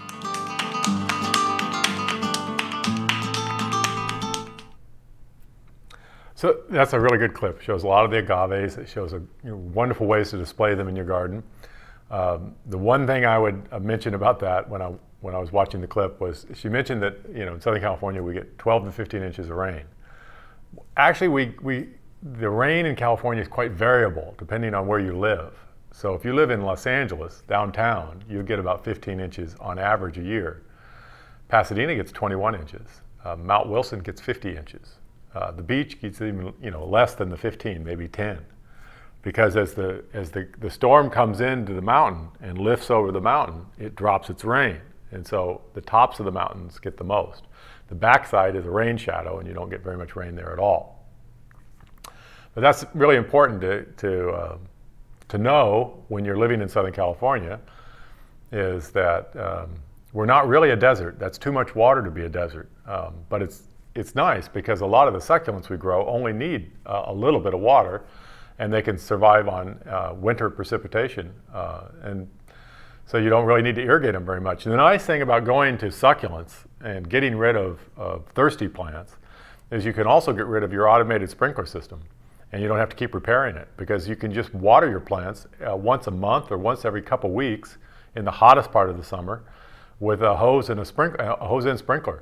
So that's a really good clip. It shows a lot of the agaves. It shows wonderful ways to display them in your garden. The one thing I would mention about that when I was watching the clip was she mentioned that in Southern California we get 12 to 15 inches of rain. Actually, the rain in California is quite variable depending on where you live. So if you live in Los Angeles, downtown, you get about 15 inches on average a year. Pasadena gets 21 inches. Mount Wilson gets 50 inches. The beach gets even less than the 15, maybe 10. Because as the storm comes into the mountain and lifts over the mountain, it drops its rain. And so the tops of the mountains get the most. The backside is a rain shadow, and you don't get very much rain there at all. But that's really important to know when you're living in Southern California, is that we're not really a desert. That's too much water to be a desert. But it's nice because a lot of the succulents we grow only need a little bit of water, and they can survive on winter precipitation. And so you don't really need to irrigate them very much. And the nice thing about going to succulents and getting rid of thirsty plants is you can also get rid of your automated sprinkler system. And you don't have to keep repairing it because you can just water your plants once a month or once every couple weeks in the hottest part of the summer with a hose and a hose-in sprinkler.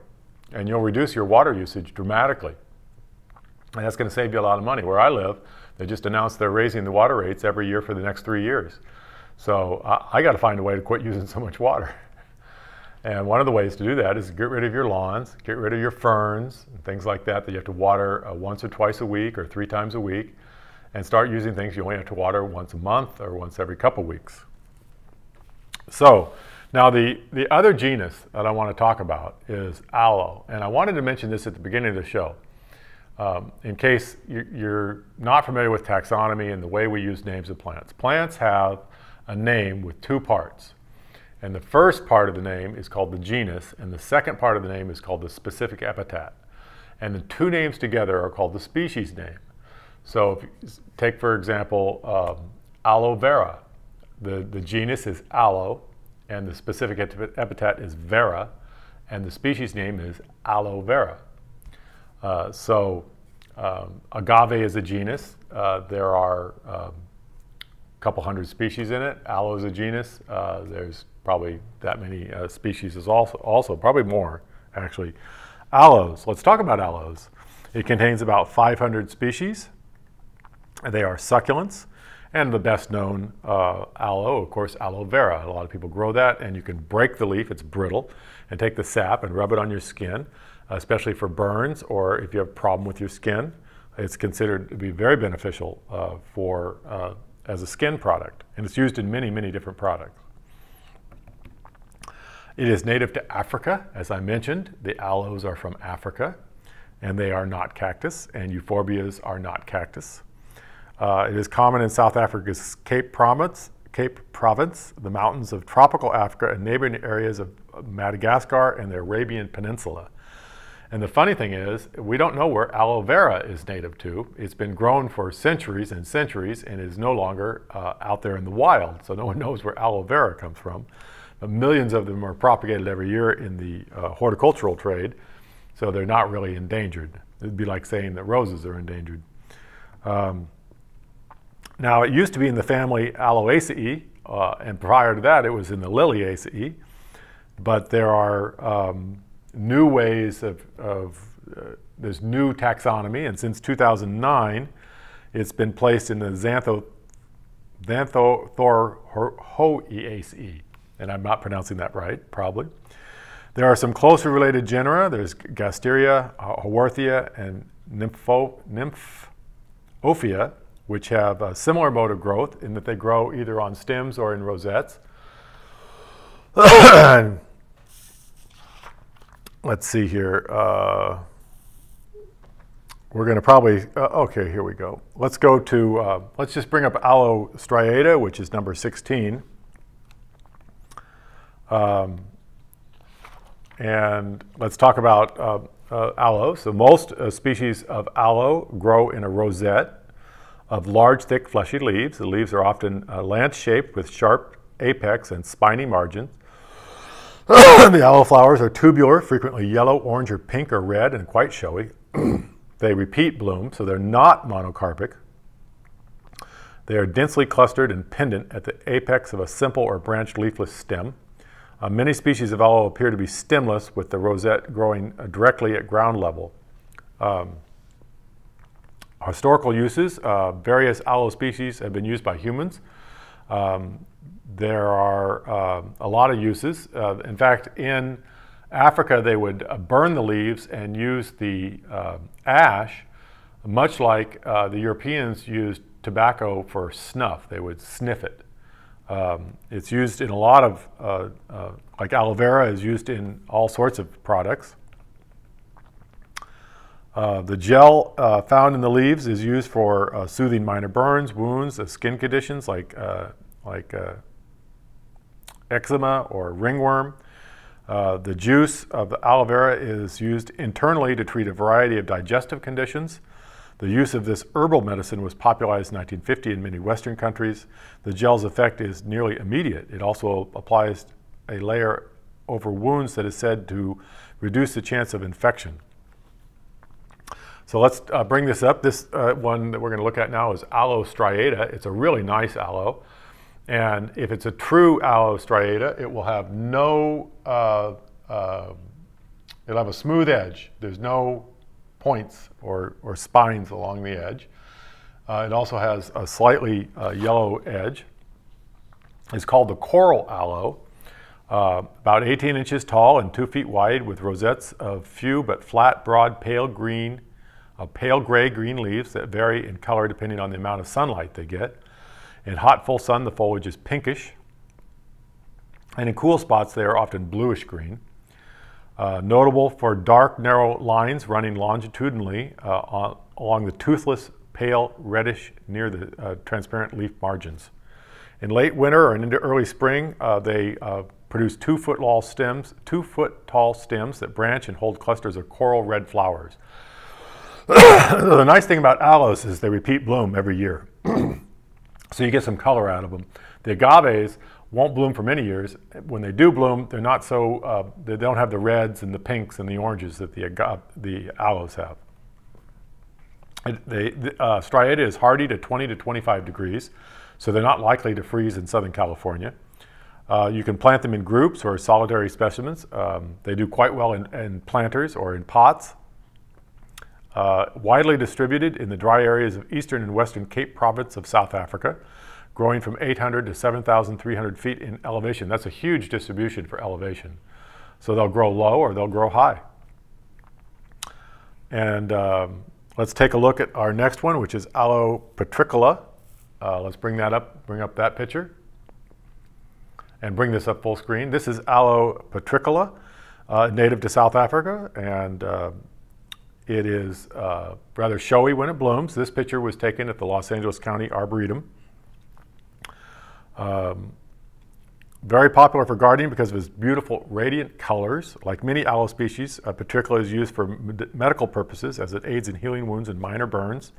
and you'll reduce your water usage dramatically. And that's going to save you a lot of money. Where I live, they just announced they're raising the water rates every year for the next 3 years. So I got to find a way to quit using so much water. And one of the ways to do that is get rid of your lawns, get rid of your ferns, and things like that that you have to water once or twice a week or 3 times a week, and start using things you only have to water once a month or once every couple weeks. So now the other genus that I want to talk about is aloe. And I wanted to mention this at the beginning of the show. In case you're not familiar with taxonomy and the way we use names of plants. Plants have a name with 2 parts. And the first part of the name is called the genus, and the second part of the name is called the specific epithet. And the 2 names together are called the species name. So if you take, for example, aloe vera. The genus is aloe, and the specific epithet is vera, and the species name is aloe vera. Agave is a genus. There are a couple hundred species in it. Aloe is a genus. There's probably that many species is also, probably more actually. Aloes, let's talk about aloes. It contains about 500 species. They are succulents, and the best known aloe, of course, aloe vera. A lot of people grow that, and you can break the leaf, it's brittle, and take the sap and rub it on your skin, especially for burns or if you have a problem with your skin. It's considered to be very beneficial as a skin product, and it's used in many, many different products. It is native to Africa. As I mentioned, the aloes are from Africa, and they are not cactus, and euphorbias are not cactus. It is common in South Africa's Cape Province, the mountains of tropical Africa, and neighboring areas of Madagascar and the Arabian Peninsula. And the funny thing is, we don't know where aloe vera is native to. It's been grown for centuries and centuries and is no longer out there in the wild, so no one knows where aloe vera comes from. But millions of them are propagated every year in the horticultural trade, so they're not really endangered. It'd be like saying that roses are endangered. Now, it used to be in the family Aloaceae, and prior to that, it was in the Liliaceae. But there are new ways there's new taxonomy, and since 2009, it's been placed in the Xanthorrhoeaceae, and I'm not pronouncing that right, probably. There are some closely related genera. There's Gasteria, Haworthia, and Nymphophia, which have a similar mode of growth in that they grow either on stems or in rosettes. Let's see here. We're going to probably, okay, here we go. Let's go to, let's just bring up Aloe striata, which is number 16. And let's talk about aloe. So most species of aloe grow in a rosette of large, thick, fleshy leaves. The leaves are often lance-shaped with sharp apex and spiny margins. The aloe flowers are tubular, frequently yellow, orange, or pink, or red, and quite showy. They repeat bloom, so they're not monocarpic. They are densely clustered and pendant at the apex of a simple or branched leafless stem. Many species of aloe appear to be stemless, with the rosette growing directly at ground level. Historical uses, various aloe species have been used by humans. There are a lot of uses. In fact, in Africa, they would burn the leaves and use the ash, much like the Europeans used tobacco for snuff. They would sniff it. It's used in a lot of, like aloe vera is used in all sorts of products. The gel found in the leaves is used for soothing minor burns, wounds, skin conditions like eczema or ringworm. The juice of the aloe vera is used internally to treat a variety of digestive conditions. The use of this herbal medicine was popularized in 1950 in many Western countries. The gel's effect is nearly immediate. It also applies a layer over wounds that is said to reduce the chance of infection. So let's bring this up. This one that we're going to look at now is Aloe striata. It's a really nice aloe. And if it's a true Aloe striata, it will have no, It'll have a smooth edge. There's no points or spines along the edge. It also has a slightly yellow edge. It's called the coral aloe. About 18 inches tall and 2 feet wide, with rosettes of few but flat, broad, pale gray-green leaves that vary in color depending on the amount of sunlight they get. In hot, full sun, the foliage is pinkish, and in cool spots, they are often bluish-green. Notable for dark, narrow lines running longitudinally along the toothless, pale reddish near the transparent leaf margins. In late winter and into early spring, they produce 2 foot tall stems that branch and hold clusters of coral red flowers. The nice thing about aloes is they repeat bloom every year. So you get some color out of them. The agaves won't bloom for many years. When they do bloom, they're not so, they don't have the reds and the pinks and the oranges that the aloes have. Striata is hardy to 20 to 25 degrees, so they're not likely to freeze in Southern California. You can plant them in groups or solitary specimens. They do quite well in planters or in pots. Widely distributed in the dry areas of eastern and western Cape Province of South Africa, growing from 800 to 7,300 feet in elevation. That's a huge distribution for elevation. So they'll grow low or they'll grow high. And let's take a look at our next one, which is Aloe petricola. Let's bring up that picture and bring this up full screen. This is Aloe petricola, native to South Africa, and it is rather showy when it blooms. This picture was taken at the Los Angeles County Arboretum. Very popular for gardening because of its beautiful radiant colors. Like many aloe species, petricola is used for medical purposes as it aids in healing wounds and minor burns.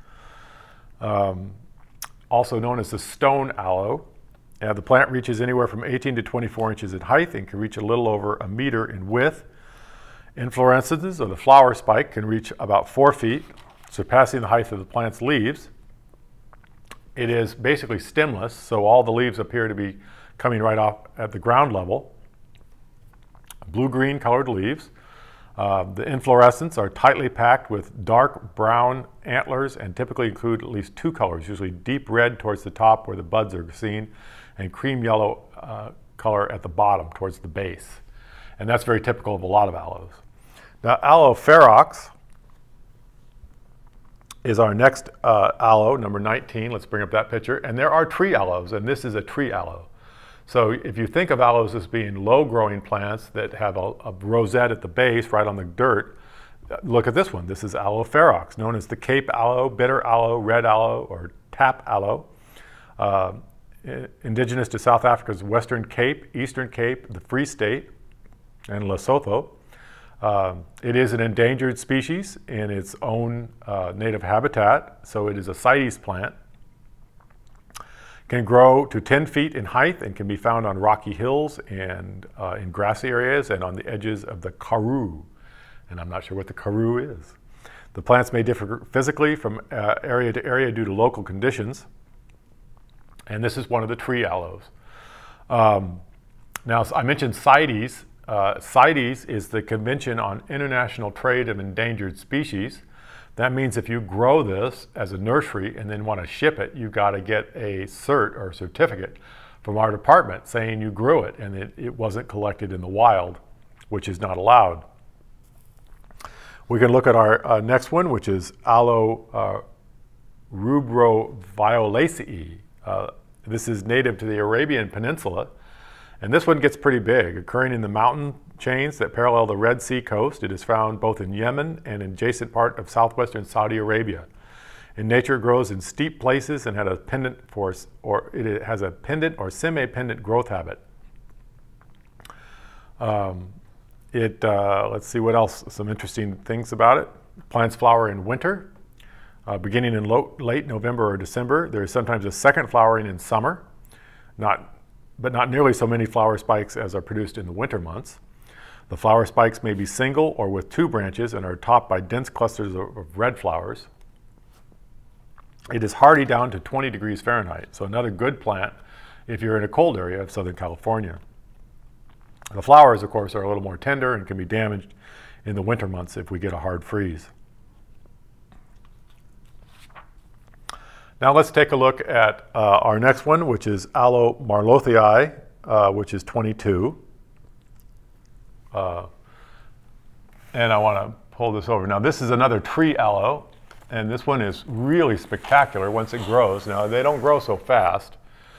Also known as the stone aloe. The plant reaches anywhere from 18 to 24 inches in height and can reach a little over a meter in width. Inflorescences, or the flower spike, can reach about 4 feet, surpassing the height of the plant's leaves. It is basically stemless, so all the leaves appear to be coming right off at the ground level. Blue-green colored leaves. The inflorescence are tightly packed with dark brown antlers and typically include at least 2 colors, usually deep red towards the top where the buds are seen, and cream yellow color at the bottom towards the base. And that's very typical of a lot of aloes. Now, Aloe ferox is our next aloe, number 19. Let's bring up that picture. And there are tree aloes, and this is a tree aloe. So if you think of aloes as being low-growing plants that have a rosette at the base right on the dirt, look at this one. This is Aloe ferox, known as the Cape aloe, bitter aloe, red aloe, or tap aloe. Indigenous to South Africa's Western Cape, Eastern Cape, the Free State, and Lesotho. It is an endangered species in its own native habitat, so it is a CITES plant. Can grow to 10 feet in height and can be found on rocky hills and in grassy areas and on the edges of the karoo. And I'm not sure what the karoo is. The plants may differ physically from area to area due to local conditions. And this is one of the tree aloes. Now, I mentioned CITES. CITES is the Convention on International Trade of Endangered Species. That means if you grow this as a nursery and then want to ship it, you've got to get a cert or certificate from our department saying you grew it and it wasn't collected in the wild, which is not allowed. We can look at our next one, which is Aloe rubroviolacea. This is native to the Arabian Peninsula. And this one gets pretty big, occurring in the mountain chains that parallel the Red Sea coast. It is found both in Yemen and adjacent part of southwestern Saudi Arabia. In nature, it grows in steep places and has a pendant or semi-pendant growth habit. Let's see what else, some interesting things about it. Plants flower in winter, beginning in late November or December. There is sometimes a second flowering in summer, but not nearly so many flower spikes as are produced in the winter months. The flower spikes may be single or with 2 branches and are topped by dense clusters of red flowers. It is hardy down to 20 degrees Fahrenheit, so another good plant if you're in a cold area of Southern California. The flowers, of course, are a little more tender and can be damaged in the winter months if we get a hard freeze. Now let's take a look at our next one, which is Aloe marlothii, which is 22. And I want to pull this over. Now this is another tree aloe, and this one is really spectacular once it grows. Now they don't grow so fast.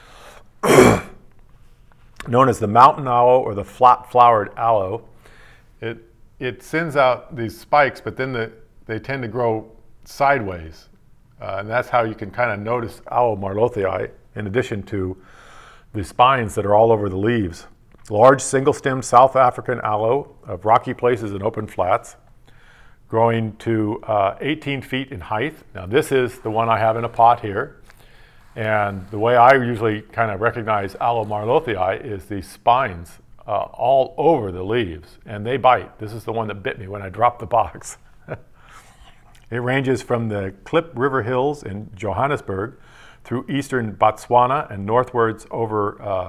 Known as the mountain aloe or the flat-flowered aloe. It sends out these spikes, but then they tend to grow sideways. And that's how you can kind of notice Aloe marlothii, in addition to the spines that are all over the leaves. Large single-stemmed South African aloe of rocky places and open flats, growing to 18 feet in height. Now this is the one I have in a pot here. And the way I usually kind of recognize Aloe marlothii is the spines all over the leaves, and they bite. This is the one that bit me when I dropped the box. It ranges from the Klip River Hills in Johannesburg through eastern Botswana and northwards over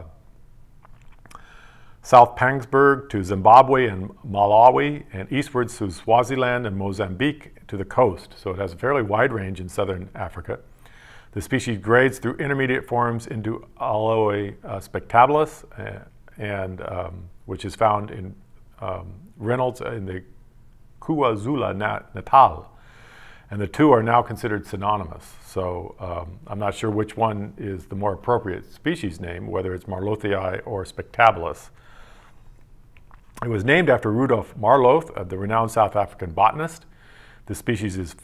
South Pangsburg to Zimbabwe and Malawi, and eastwards to Swaziland and Mozambique to the coast. So it has a fairly wide range in southern Africa. The species grades through intermediate forms into Aloe spectabilis, which is found in Reynolds in the KwaZulu-Natal. And the two are now considered synonymous. So I'm not sure which one is the more appropriate species name, whether it's Marlothii or spectabilis. It was named after Rudolf Marloth, the renowned South African botanist. The species is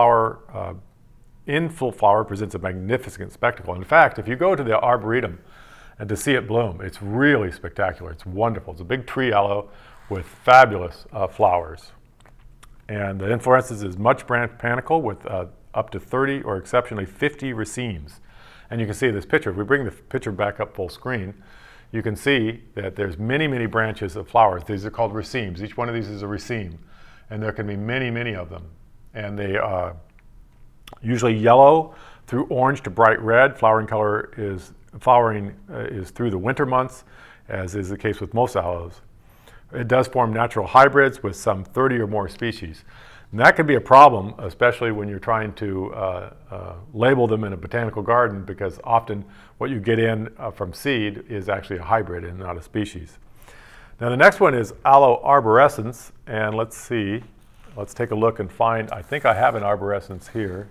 in full flower, presents a magnificent spectacle. In fact, if you go to the Arboretum and to see it bloom, it's really spectacular. It's wonderful. It's a big tree aloe with fabulous flowers. And the inflorescence is much branched panicle with up to 30 or exceptionally 50 racemes. And you can see this picture. If we bring the picture back up full screen, you can see that there's many, many branches of flowers. These are called racemes. Each one of these is a raceme. And there can be many, many of them. And they are usually yellow through orange to bright red. Flowering is through the winter months, as is the case with most aloes. It does form natural hybrids with some 30 or more species. And that can be a problem, especially when you're trying to label them in a botanical garden, because often what you get in from seed is actually a hybrid and not a species. Now the next one is Aloe arborescens, and let's see. Let's take a look and find, I think I have an arborescens here.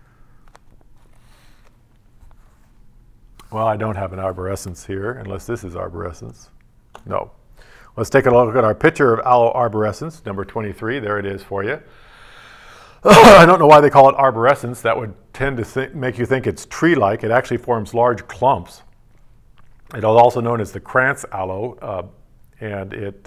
Well, I don't have an arborescens here, unless this is arborescens. No. Let's take a look at our picture of Aloe arborescens, number 23. There it is for you. I don't know why they call it arborescens. That would tend to make you think it's tree-like. It actually forms large clumps. It is also known as the krantz aloe, and it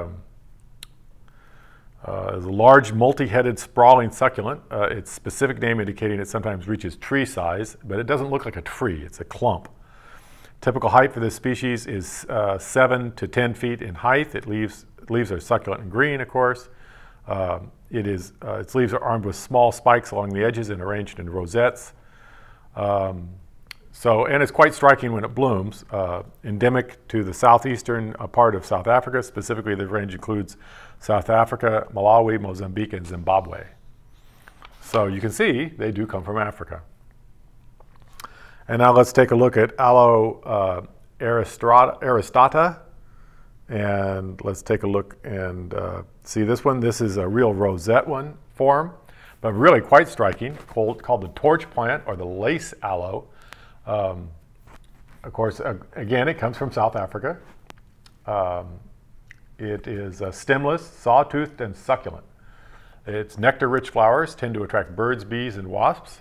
is a large, multi-headed, sprawling succulent. Its specific name indicating it sometimes reaches tree size, but it doesn't look like a tree. It's a clump. Typical height for this species is 7 to 10 feet in height. Its leaves are succulent and green, of course. Its leaves are armed with small spikes along the edges and arranged in rosettes. And it's quite striking when it blooms. Endemic to the southeastern part of South Africa. Specifically, the range includes South Africa, Malawi, Mozambique, and Zimbabwe. So you can see they do come from Africa. And now let's take a look at Aloe aristata. And let's take a look and see this one. This is a real rosette form, but really quite striking, called the torch plant or the lace aloe. Of course, again, it comes from South Africa. It is stemless, sawtoothed, and succulent. Its nectar-rich flowers tend to attract birds, bees, and wasps.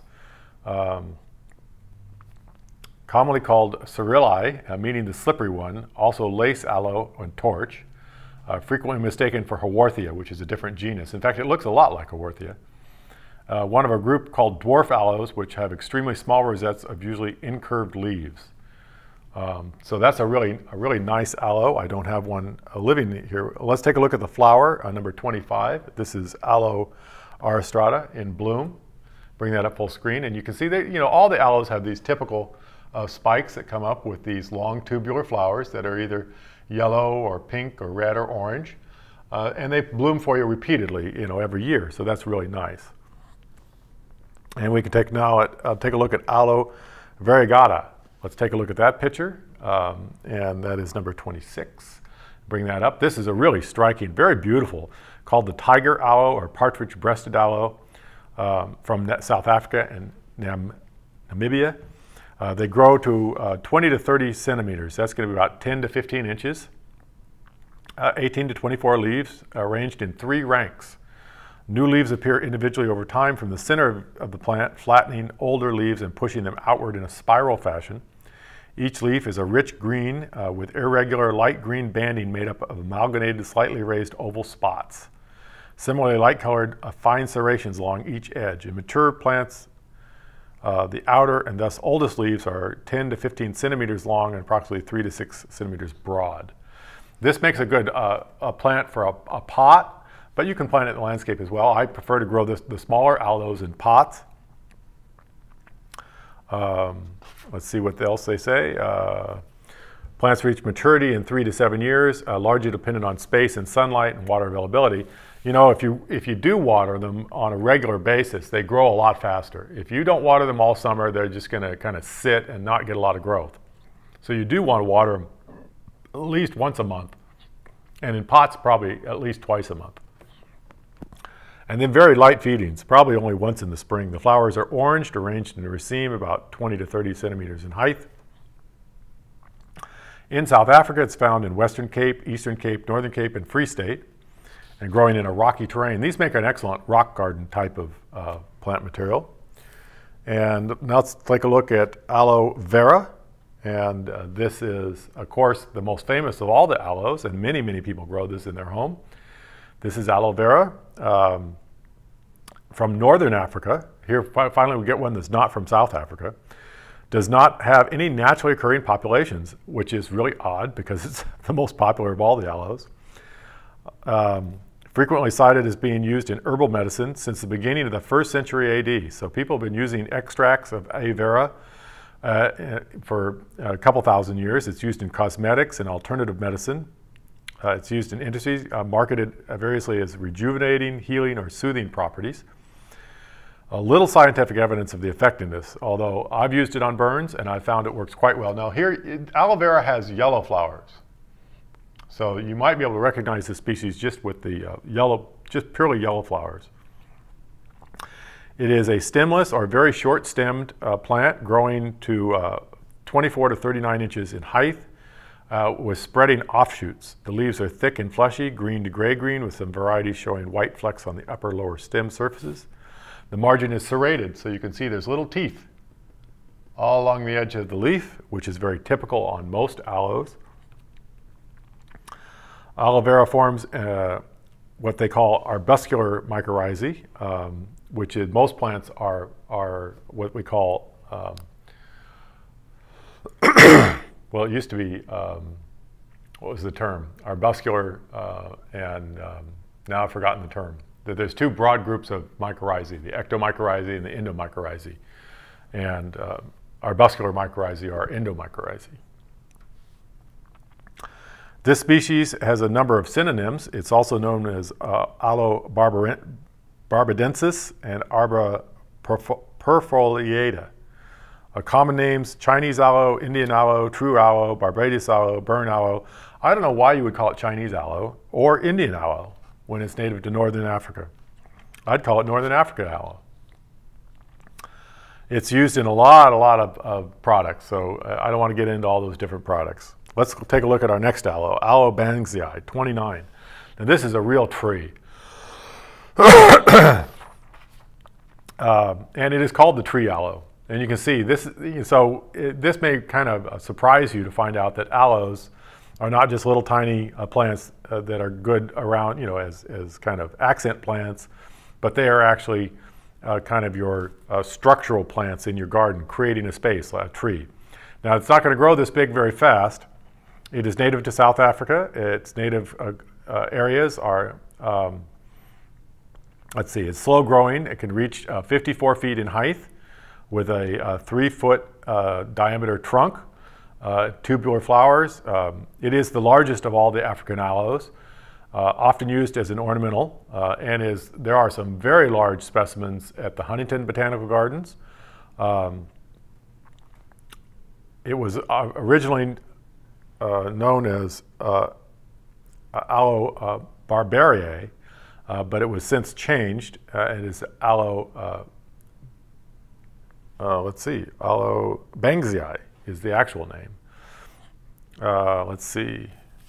Commonly called cerulli, meaning the slippery one, also lace aloe and torch, frequently mistaken for Haworthia, which is a different genus. In fact, it looks a lot like Haworthia. One of a group called dwarf aloes, which have extremely small rosettes of usually incurved leaves. So that's a really nice aloe. I don't have one living here. Let's take a look at the flower, number 25. This is Aloe aristata in bloom. Bring that up full screen, and you can see that all the aloes have these typical spikes that come up with these long tubular flowers that are either yellow or pink or red or orange. and they bloom for you repeatedly, every year. So that's really nice. And we can take a look at Aloe variegata. Let's take a look at that picture, and that is number 26. Bring that up. This is a really striking, very beautiful, called the tiger aloe or partridge-breasted aloe from South Africa and Namibia. They grow to 20 to 30 centimeters. That's going to be about 10 to 15 inches. 18 to 24 leaves arranged in 3 ranks. New leaves appear individually over time from the center of the plant, flattening older leaves and pushing them outward in a spiral fashion. Each leaf is a rich green with irregular light green banding made up of amalgamated, slightly raised oval spots. Similarly light-colored fine serrations along each edge. In mature plants, the outer and thus oldest leaves are 10 to 15 centimeters long and approximately 3 to 6 centimeters broad. This makes a good plant for a pot, but you can plant it in the landscape as well. I prefer to grow the smaller aloes in pots. Let's see what else they say. Plants reach maturity in 3 to 7 years, largely dependent on space and sunlight and water availability. If you do water them on a regular basis, they grow a lot faster. If you don't water them all summer, they're just going to kind of sit and not get a lot of growth. So you do want to water them at least once a month, and in pots probably at least twice a month. And then very light feedings, probably only once in the spring. The flowers are orange, arranged in a raceme about 20 to 30 centimeters in height. In South Africa, it's found in Western Cape, Eastern Cape, Northern Cape, and Free State, and growing in a rocky terrain. These make an excellent rock garden type of plant material. And now let's take a look at aloe vera. And this is, of course, the most famous of all the aloes, and many, many people grow this in their home. This is aloe vera from Northern Africa. Here, finally, we get one that's not from South Africa. Does not have any naturally occurring populations, which is really odd because it's the most popular of all the aloes. Frequently cited as being used in herbal medicine since the beginning of the 1st century AD. So people have been using extracts of aloe vera for a couple thousand years. It's used in cosmetics and alternative medicine. It's used in industries, marketed variously as rejuvenating, healing, or soothing properties. A little scientific evidence of the effectiveness, although I've used it on burns and I found it works quite well. Now here, aloe vera has yellow flowers. So you might be able to recognize the species just with the just purely yellow flowers. It is a stemless or very short-stemmed plant growing to 24 to 39 inches in height. With spreading offshoots. The leaves are thick and fleshy, green to gray-green, with some varieties showing white flecks on the upper lower stem surfaces. The margin is serrated, so you can see there's little teeth all along the edge of the leaf, which is very typical on most aloes. Aloe vera forms what they call arbuscular mycorrhizae, which in most plants are what we call well, it used to be, what was the term? Arbuscular, and now I've forgotten the term. There's 2 broad groups of mycorrhizae, the ectomycorrhizae and the endomycorrhizae. And arbuscular mycorrhizae are endomycorrhizae. This species has a number of synonyms. It's also known as Aloe barbadensis and Arbor perfoliata. Common names: Chinese aloe, Indian aloe, true aloe, Barbados aloe, burn aloe. I don't know why you would call it Chinese aloe or Indian aloe when it's native to Northern Africa. I'd call it Northern Africa aloe. It's used in a lot of products, so I don't want to get into all those different products. Let's take a look at our next aloe, Aloe banksii, 29. Now this is a real tree. And it is called the tree aloe. And you can see this, so this may kind of surprise you to find out that aloes are not just little tiny plants that are good around, as kind of accent plants, but they are actually kind of your structural plants in your garden, creating a space, like a tree. Now it's not going to grow this big very fast. It is native to South Africa. Its native areas are, let's see, it's slow growing. It can reach 54 feet in height, with a 3-foot diameter trunk, tubular flowers. It is the largest of all the African aloes. often used as an ornamental, and there are some very large specimens at the Huntington Botanical Gardens. It was originally known as Aloe barbariae, but it was since changed. It is Aloe, Aloe Banksii is the actual name. Let's see.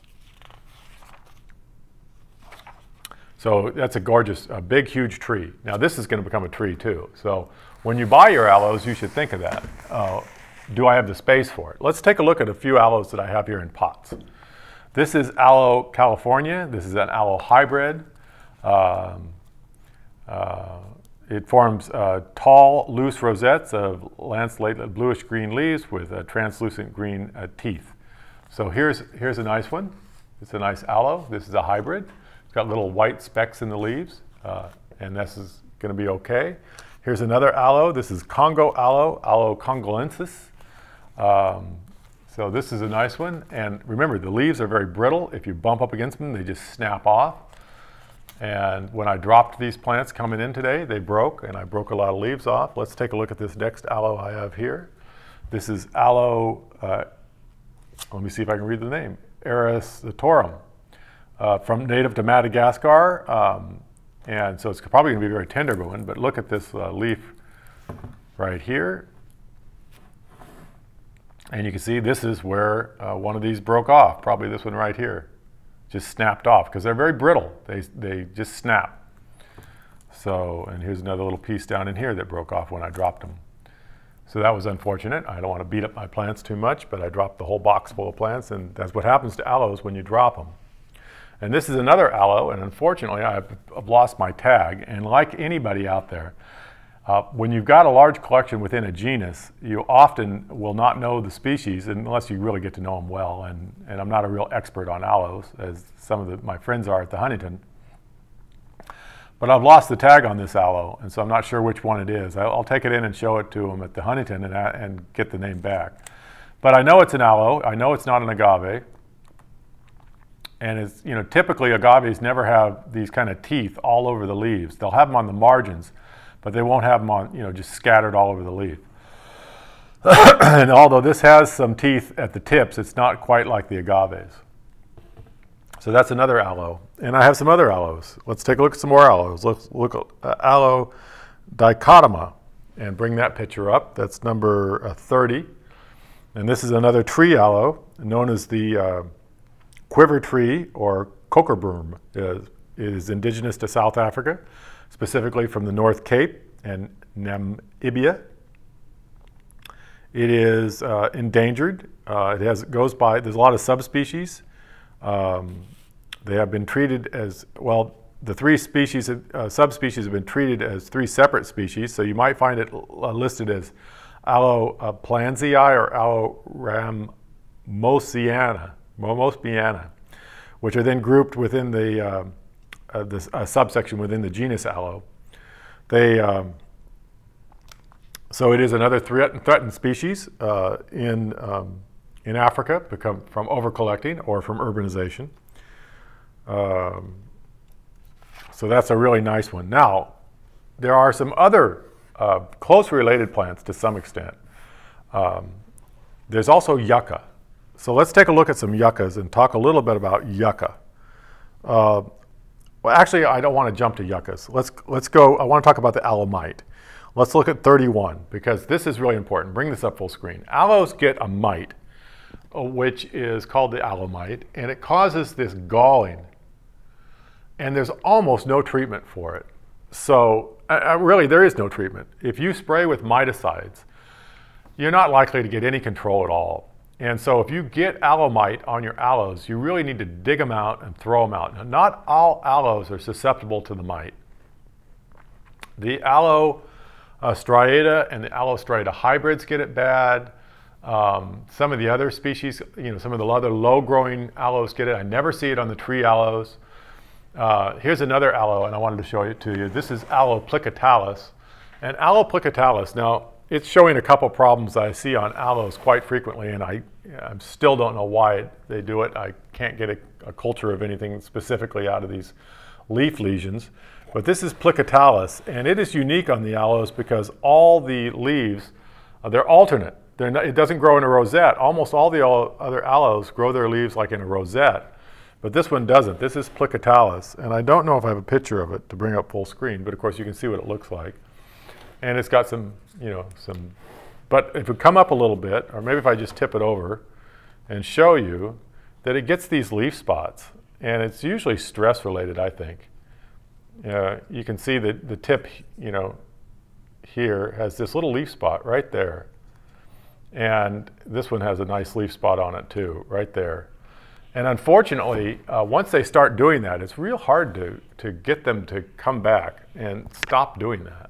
So that's a gorgeous, big, huge tree. Now this is going to become a tree too. So when you buy your aloes, you should think of that. Do I have the space for it? Let's take a look at a few aloes that I have here in pots. This is Aloe California. This is an aloe hybrid. It forms tall, loose rosettes of lanceolate bluish-green leaves with translucent green teeth. So here's a nice one. It's a nice aloe. This is a hybrid. It's got little white specks in the leaves, and this is going to be okay. Here's another aloe. This is Congo aloe, Aloe congolensis. So this is a nice one. And remember, the leaves are very brittle. If you bump up against them, they just snap off. And when I dropped these plants coming in today, they broke, and I broke a lot of leaves off. Let's take a look at this next aloe I have here. This is Aloe, let me see if I can read the name, Ericitorum, from native to Madagascar. And so it's probably going to be a very tender one, but look at this leaf right here. And you can see this is where one of these broke off, probably this one right here. Just snapped off because they're very brittle. They just snap. So, and here's another little piece down in here that broke off when I dropped them. So that was unfortunate. I don't want to beat up my plants too much, but I dropped the whole box full of plants, and that's what happens to aloes when you drop them. And this is another aloe, and unfortunately I've lost my tag. And like anybody out there, when you've got a large collection within a genus, you often will not know the species unless you really get to know them well. And I'm not a real expert on aloes, as some of my friends are at the Huntington. But I've lost the tag on this aloe, and so I'm not sure which one it is. I'll take it in and show it to them at the Huntington and get the name back. But I know it's an aloe. I know it's not an agave. And it's, typically agaves never have these kind of teeth all over the leaves. They'll have them on the margins, but they won't have them on, just scattered all over the leaf. And although this has some teeth at the tips, it's not quite like the agaves. So that's another aloe. And I have some other aloes. Let's take a look at some more aloes. Let's look at Aloe dichotoma and bring that picture up. That's number 30. And this is another tree aloe known as the quiver tree or kokerbloem. It is indigenous to South Africa, specifically from the North Cape and Namibia. It is endangered. There's a lot of subspecies. They have been treated as, well, the three species, subspecies have been treated as three separate species, so you might find it listed as Aloe plansii or Aloe ramosiana, which are then grouped within the subsection within the genus Aloe. So it is another threatened species in Africa, from over-collecting or from urbanization. So that's a really nice one. Now, there are some other closely related plants to some extent. There's also yucca. So let's take a look at some yuccas and talk a little bit about yucca. Well, actually, I don't want to jump to yuccas. Let's go. I want to talk about the alomite. Let's look at 31 because this is really important. Bring this up full screen. Aloes get a mite, which is called the alomite, and it causes this galling. And there's almost no treatment for it. So really, there is no treatment. If you spray with miticides, you're not likely to get any control at all. And so if you get alomite on your aloes, you really need to dig them out and throw them out. Now, not all aloes are susceptible to the mite. The Aloe striata and the Aloe striata hybrids get it bad. Some of the other species, some of the other low-growing aloes get it. I never see it on the tree aloes. Here's another aloe, and I wanted to show it to you. This is Aloe plicatalis. And Aloe plicatalis, now, it's showing a couple problems I see on aloes quite frequently, and I still don't know why they do it. I can't get a culture of anything specifically out of these leaf lesions. But this is plicatalis, and it is unique on the aloes because all the leaves, they're alternate. It doesn't grow in a rosette. Almost all the other aloes grow their leaves like in a rosette, but this one doesn't. This is plicatalis, and I don't know if I have a picture of it to bring up full screen, but of course you can see what it looks like. And it's got some, but if it come up a little bit, or maybe if I just tip it over and show you that it gets these leaf spots, and it's usually stress related, I think. You can see that the tip, here has this little leaf spot right there. And this one has a nice leaf spot on it too, right there. And unfortunately, once they start doing that, it's real hard to get them to come back and stop doing that.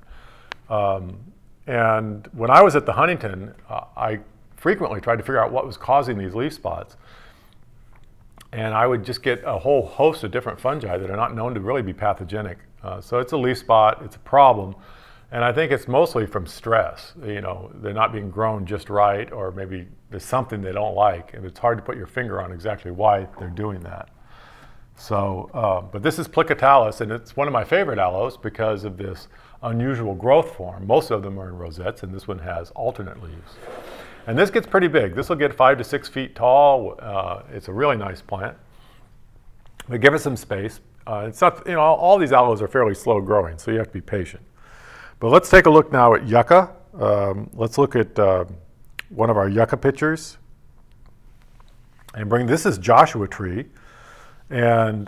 And when I was at the Huntington, I frequently tried to figure out what was causing these leaf spots. And I would just get a whole host of different fungi that are not known to really be pathogenic. So it's a leaf spot, it's a problem. And I think it's mostly from stress. They're not being grown just right, or maybe there's something they don't like. And it's hard to put your finger on exactly why they're doing that. So, but this is plicatalis, and it's one of my favorite aloes because of this unusual growth form. Most of them are in rosettes, and this one has alternate leaves. And this gets pretty big. This will get 5 to 6 feet tall. It's a really nice plant. But give it some space. It's not, all these aloes are fairly slow growing, so you have to be patient. But let's take a look now at yucca. Let's look at one of our yucca pictures. And this is Joshua tree. And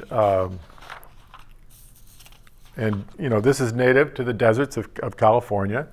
this is native to the deserts of California.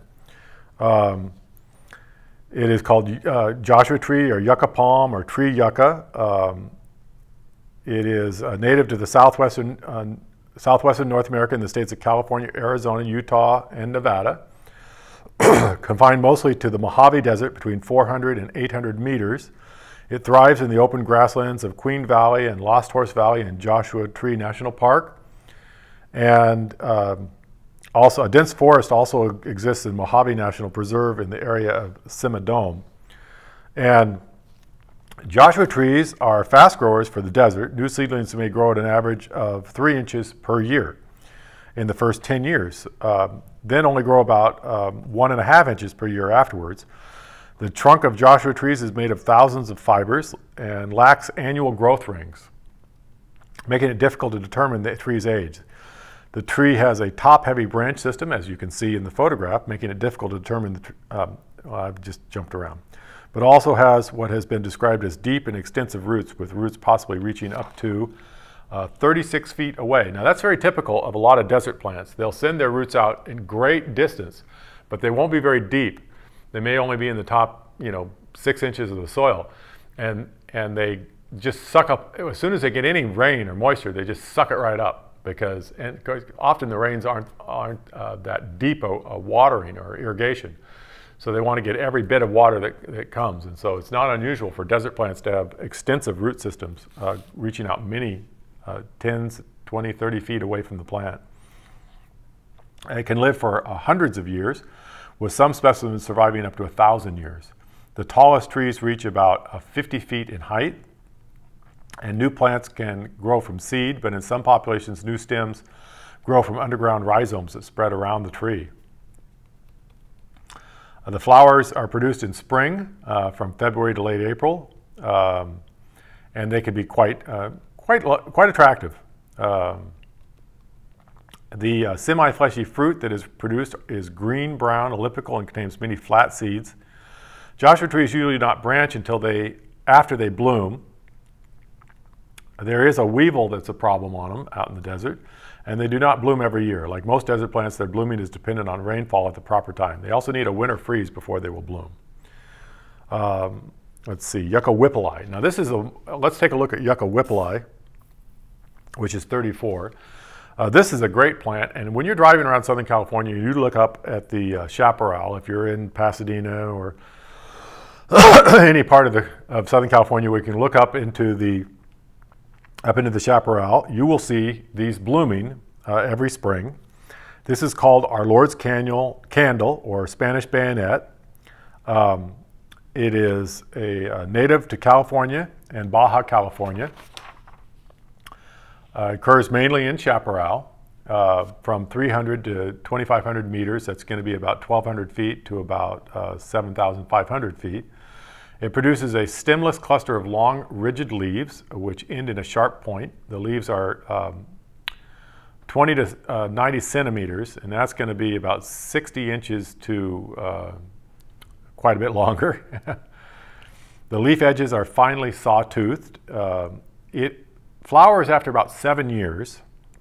It is called Joshua tree or yucca palm or tree yucca. It is native to the southwestern North America in the states of California, Arizona, Utah, and Nevada. Confined mostly to the Mojave Desert between 400 and 800 meters. It thrives in the open grasslands of Queen Valley and Lost Horse Valley and Joshua Tree National Park. And also, a dense forest also exists in Mojave National Preserve in the area of Cima Dome. And Joshua trees are fast growers for the desert. New seedlings may grow at an average of 3 inches per year in the first 10 years. Then only grow about 1.5 inches per year afterwards. The trunk of Joshua trees is made of thousands of fibers and lacks annual growth rings, making it difficult to determine the tree's age. The tree has a top-heavy branch system, as you can see in the photograph, making it difficult to determine I've just jumped around. But also has what has been described as deep and extensive roots, with roots possibly reaching up to 36 feet away. Now that's very typical of a lot of desert plants. They'll send their roots out in great distance, but they won't be very deep. They may only be in the top, 6 inches of the soil. And they just suck up, as soon as they get any rain or moisture, they just suck it right up. Because often the rains aren't that deep a watering or irrigation. So they want to get every bit of water that comes. And so it's not unusual for desert plants to have extensive root systems reaching out many 10, 20, 30 feet away from the plant. It can live for hundreds of years, with some specimens surviving up to 1,000 years. The tallest trees reach about 50 feet in height. And new plants can grow from seed, but in some populations, new stems grow from underground rhizomes that spread around the tree. The flowers are produced in spring, from February to late April, and they can be quite attractive. The semi-fleshy fruit that is produced is green-brown, elliptical, and contains many flat seeds. Joshua trees usually do not branch until after they bloom. There is a weevil that's a problem on them out in the desert, and they do not bloom every year. Like most desert plants, their blooming is dependent on rainfall at the proper time. They also need a winter freeze before they will bloom. Let's see, Yucca whipplei. Now let's take a look at Yucca whipplei, which is 34. This is a great plant, and when you're driving around Southern California, you look up at the chaparral. If you're in Pasadena or any part of Southern California, where you can look up into the chaparral, you will see these blooming every spring. This is called Our Lord's Candle or Spanish bayonet. It is a native to California and Baja California. It occurs mainly in chaparral, from 300 to 2,500 meters. That's going to be about 1,200 feet to about 7,500 feet. It produces a stemless cluster of long, rigid leaves, which end in a sharp point. The leaves are 20 to 90 centimeters, and that's going to be about 60 inches to quite a bit longer. The leaf edges are finely sawtoothed. It flowers after about 7 years,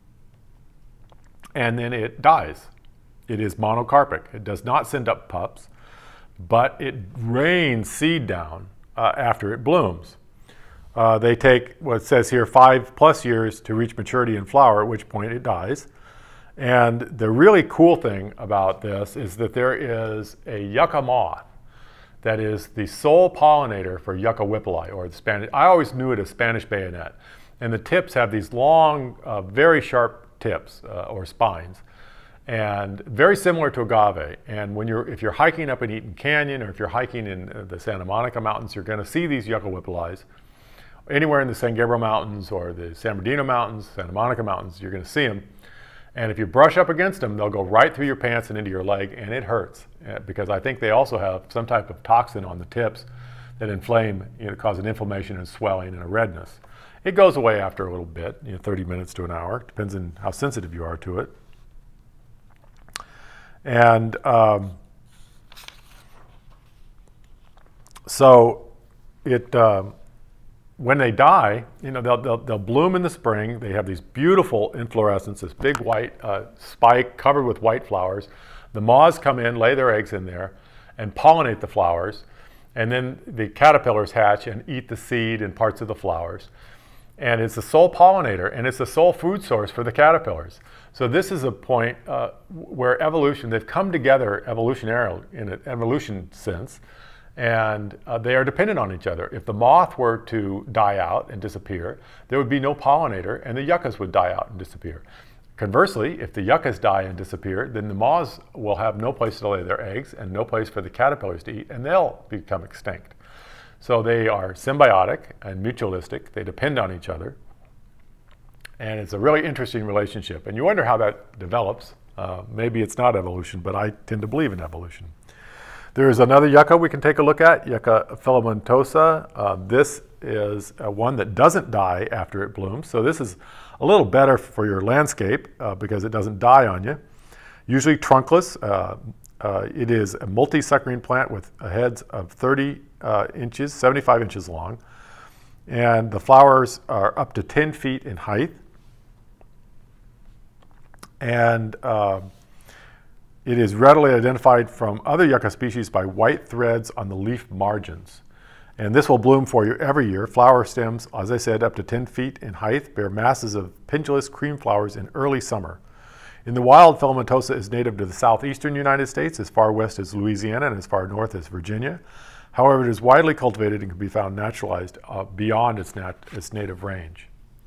and then it dies. It is monocarpic. It does not send up pups, but it rains seed down after it blooms. They take what it says here 5+ years to reach maturity and flower, at which point it dies. And the really cool thing about this is that there is a yucca moth that is the sole pollinator for Yucca whipplei, or the Spanish. I always knew it as Spanish bayonet. And the tips have these long, very sharp tips or spines, and very similar to agave. And if you're hiking up in Eaton Canyon, or if you're hiking in the Santa Monica Mountains, you're going to see these Yucca whippleis. Anywhere in the San Gabriel Mountains or the San Bernardino Mountains, Santa Monica Mountains, you're going to see them. And if you brush up against them, they'll go right through your pants and into your leg, and it hurts because I think they also have some type of toxin on the tips that inflame, cause an inflammation and swelling and a redness. It goes away after a little bit, 30 minutes to an hour, depends on how sensitive you are to it. And so it, when they die, they'll bloom in the spring. They have these beautiful inflorescences, this big white spike covered with white flowers. The moths come in, lay their eggs in there, and pollinate the flowers. And then the caterpillars hatch and eat the seed and parts of the flowers. And it's the sole pollinator, and it's the sole food source for the caterpillars. So this is a point where evolution, they've come together evolutionarily in an evolution sense, and they are dependent on each other. If the moth were to die out and disappear, there would be no pollinator, and the yuccas would die out and disappear. Conversely, if the yuccas die and disappear, then the moths will have no place to lay their eggs and no place for the caterpillars to eat, and they'll become extinct. So they are symbiotic and mutualistic. They depend on each other. And it's a really interesting relationship. And you wonder how that develops. Maybe it's not evolution, but I tend to believe in evolution. There is another yucca we can take a look at, Yucca filamentosa. This is one that doesn't die after it blooms. So this is a little better for your landscape because it doesn't die on you. Usually trunkless. It is a multi-suckering plant with heads of 30 inches, 75 inches long. And the flowers are up to 10 feet in height. And it is readily identified from other yucca species by white threads on the leaf margins. And this will bloom for you every year. Flower stems, as I said, up to 10 feet in height, bear masses of pendulous cream flowers in early summer. In the wild, filamentosa is native to the southeastern United States, as far west as Louisiana and as far north as Virginia. However, it is widely cultivated and can be found naturalized beyond its native range.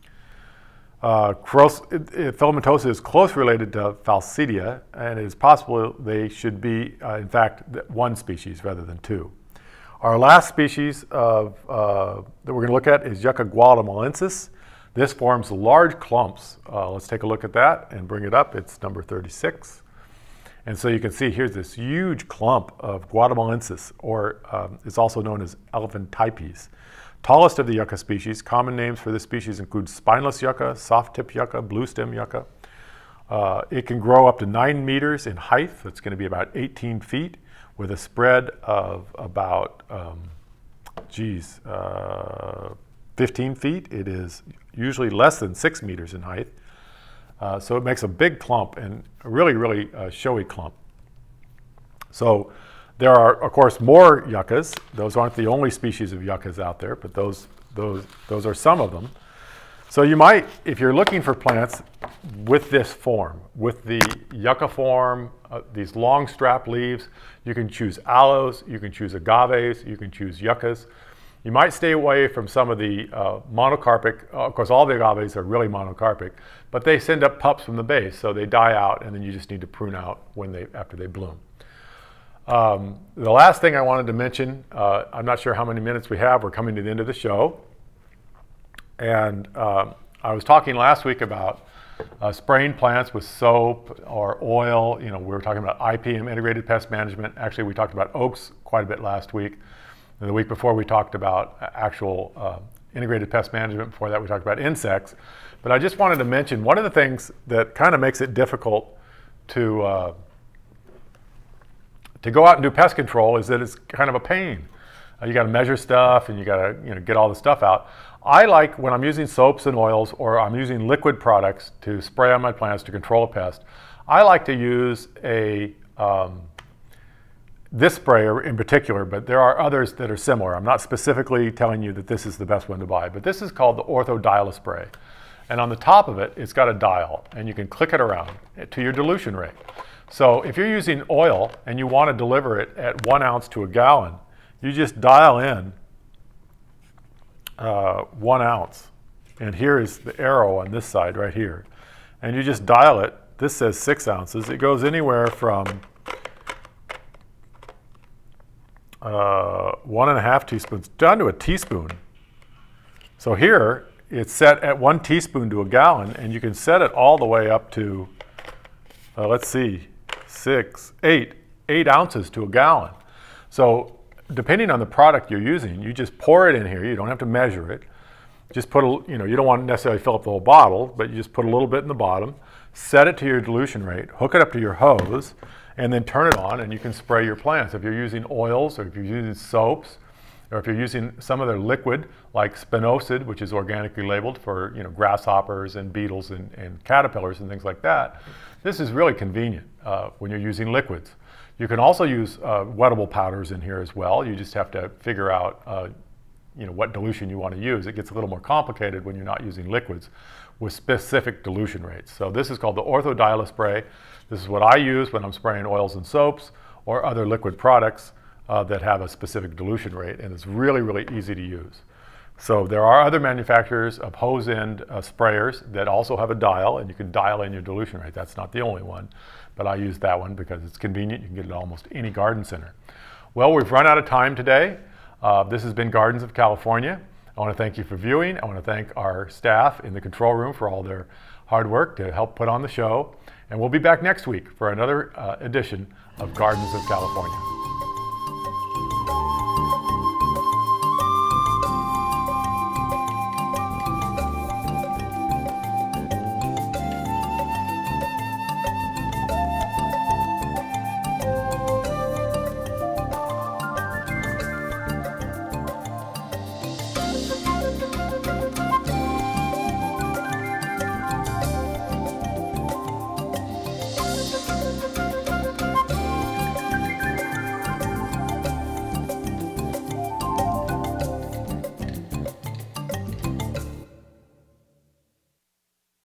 Filamentosa is close related to Falsidia, and it is possible they should be, in fact, one species rather than two. Our last species that we're going to look at is Yucca guatemalensis. This forms large clumps. Let's take a look at that and bring it up. It's number 36. And so you can see here's this huge clump of guatemalensis, or it's also known as elephantypes. Tallest of the yucca species. Common names for this species include spineless yucca, soft-tip yucca, blue-stem yucca. It can grow up to 9 meters in height. It's going to be about 18 feet with a spread of about, 15 feet. It is usually less than 6 meters in height. So it makes a big clump and a really, really showy clump. So there are, of course, more yuccas. Those aren't the only species of yuccas out there, but those are some of them. So you might, if you're looking for plants with this form, with the yucca form, these long strap leaves, you can choose aloes, you can choose agaves, you can choose yuccas. You might stay away from some of the monocarpic. Of course, all the agaves are really monocarpic, but they send up pups from the base, so they die out, and then you just need to prune out after they bloom. The last thing I wanted to mention, I'm not sure how many minutes we have. We're coming to the end of the show. And I was talking last week about spraying plants with soap or oil. You know, we were talking about IPM, integrated pest management. Actually, we talked about oaks quite a bit last week. And the week before, we talked about actual integrated pest management. Before that, we talked about insects. But I just wanted to mention one of the things that kind of makes it difficult to go out and do pest control is that it's kind of a pain. You got to measure stuff and you got to get all the stuff out. I like when I'm using soaps and oils or I'm using liquid products to spray on my plants to control a pest, I like to use this sprayer in particular, but there are others that are similar. I'm not specifically telling you that this is the best one to buy, but this is called the Ortho Dial-A-Spray. And on the top of it, it's got a dial and you can click it around to your dilution rate. So if you're using oil and you want to deliver it at 1 ounce to a gallon, you just dial in 1 ounce. And here is the arrow on this side right here. And you just dial it. This says 6 ounces. It goes anywhere from 1.5 teaspoons down to a teaspoon. So here it's set at 1 teaspoon to a gallon, and you can set it all the way up to, let's see, 8 ounces to a gallon. So depending on the product you're using, you just pour it in here. You don't have to measure it. Just put you don't want to necessarily fill up the whole bottle, but you just put a little bit in the bottom, set it to your dilution rate, hook it up to your hose, and then turn it on and you can spray your plants. If you're using oils or if you're using soaps, or if you're using some other liquid like spinosad, which is organically labeled for grasshoppers and beetles and caterpillars and things like that, this is really convenient when you're using liquids. You can also use wettable powders in here as well. You just have to figure out what dilution you want to use. It gets a little more complicated when you're not using liquids with specific dilution rates. So this is called the Ortho Dial-A-Spray. This is what I use when I'm spraying oils and soaps or other liquid products that have a specific dilution rate, and it's really, really easy to use. So there are other manufacturers of hose end sprayers that also have a dial, and you can dial in your dilution rate. That's not the only one, but I use that one because it's convenient. You can get it at almost any garden center. Well, we've run out of time today. This has been Gardens of California. I want to thank you for viewing. I want to thank our staff in the control room for all their hard work to help put on the show. And we'll be back next week for another edition of Gardens of California.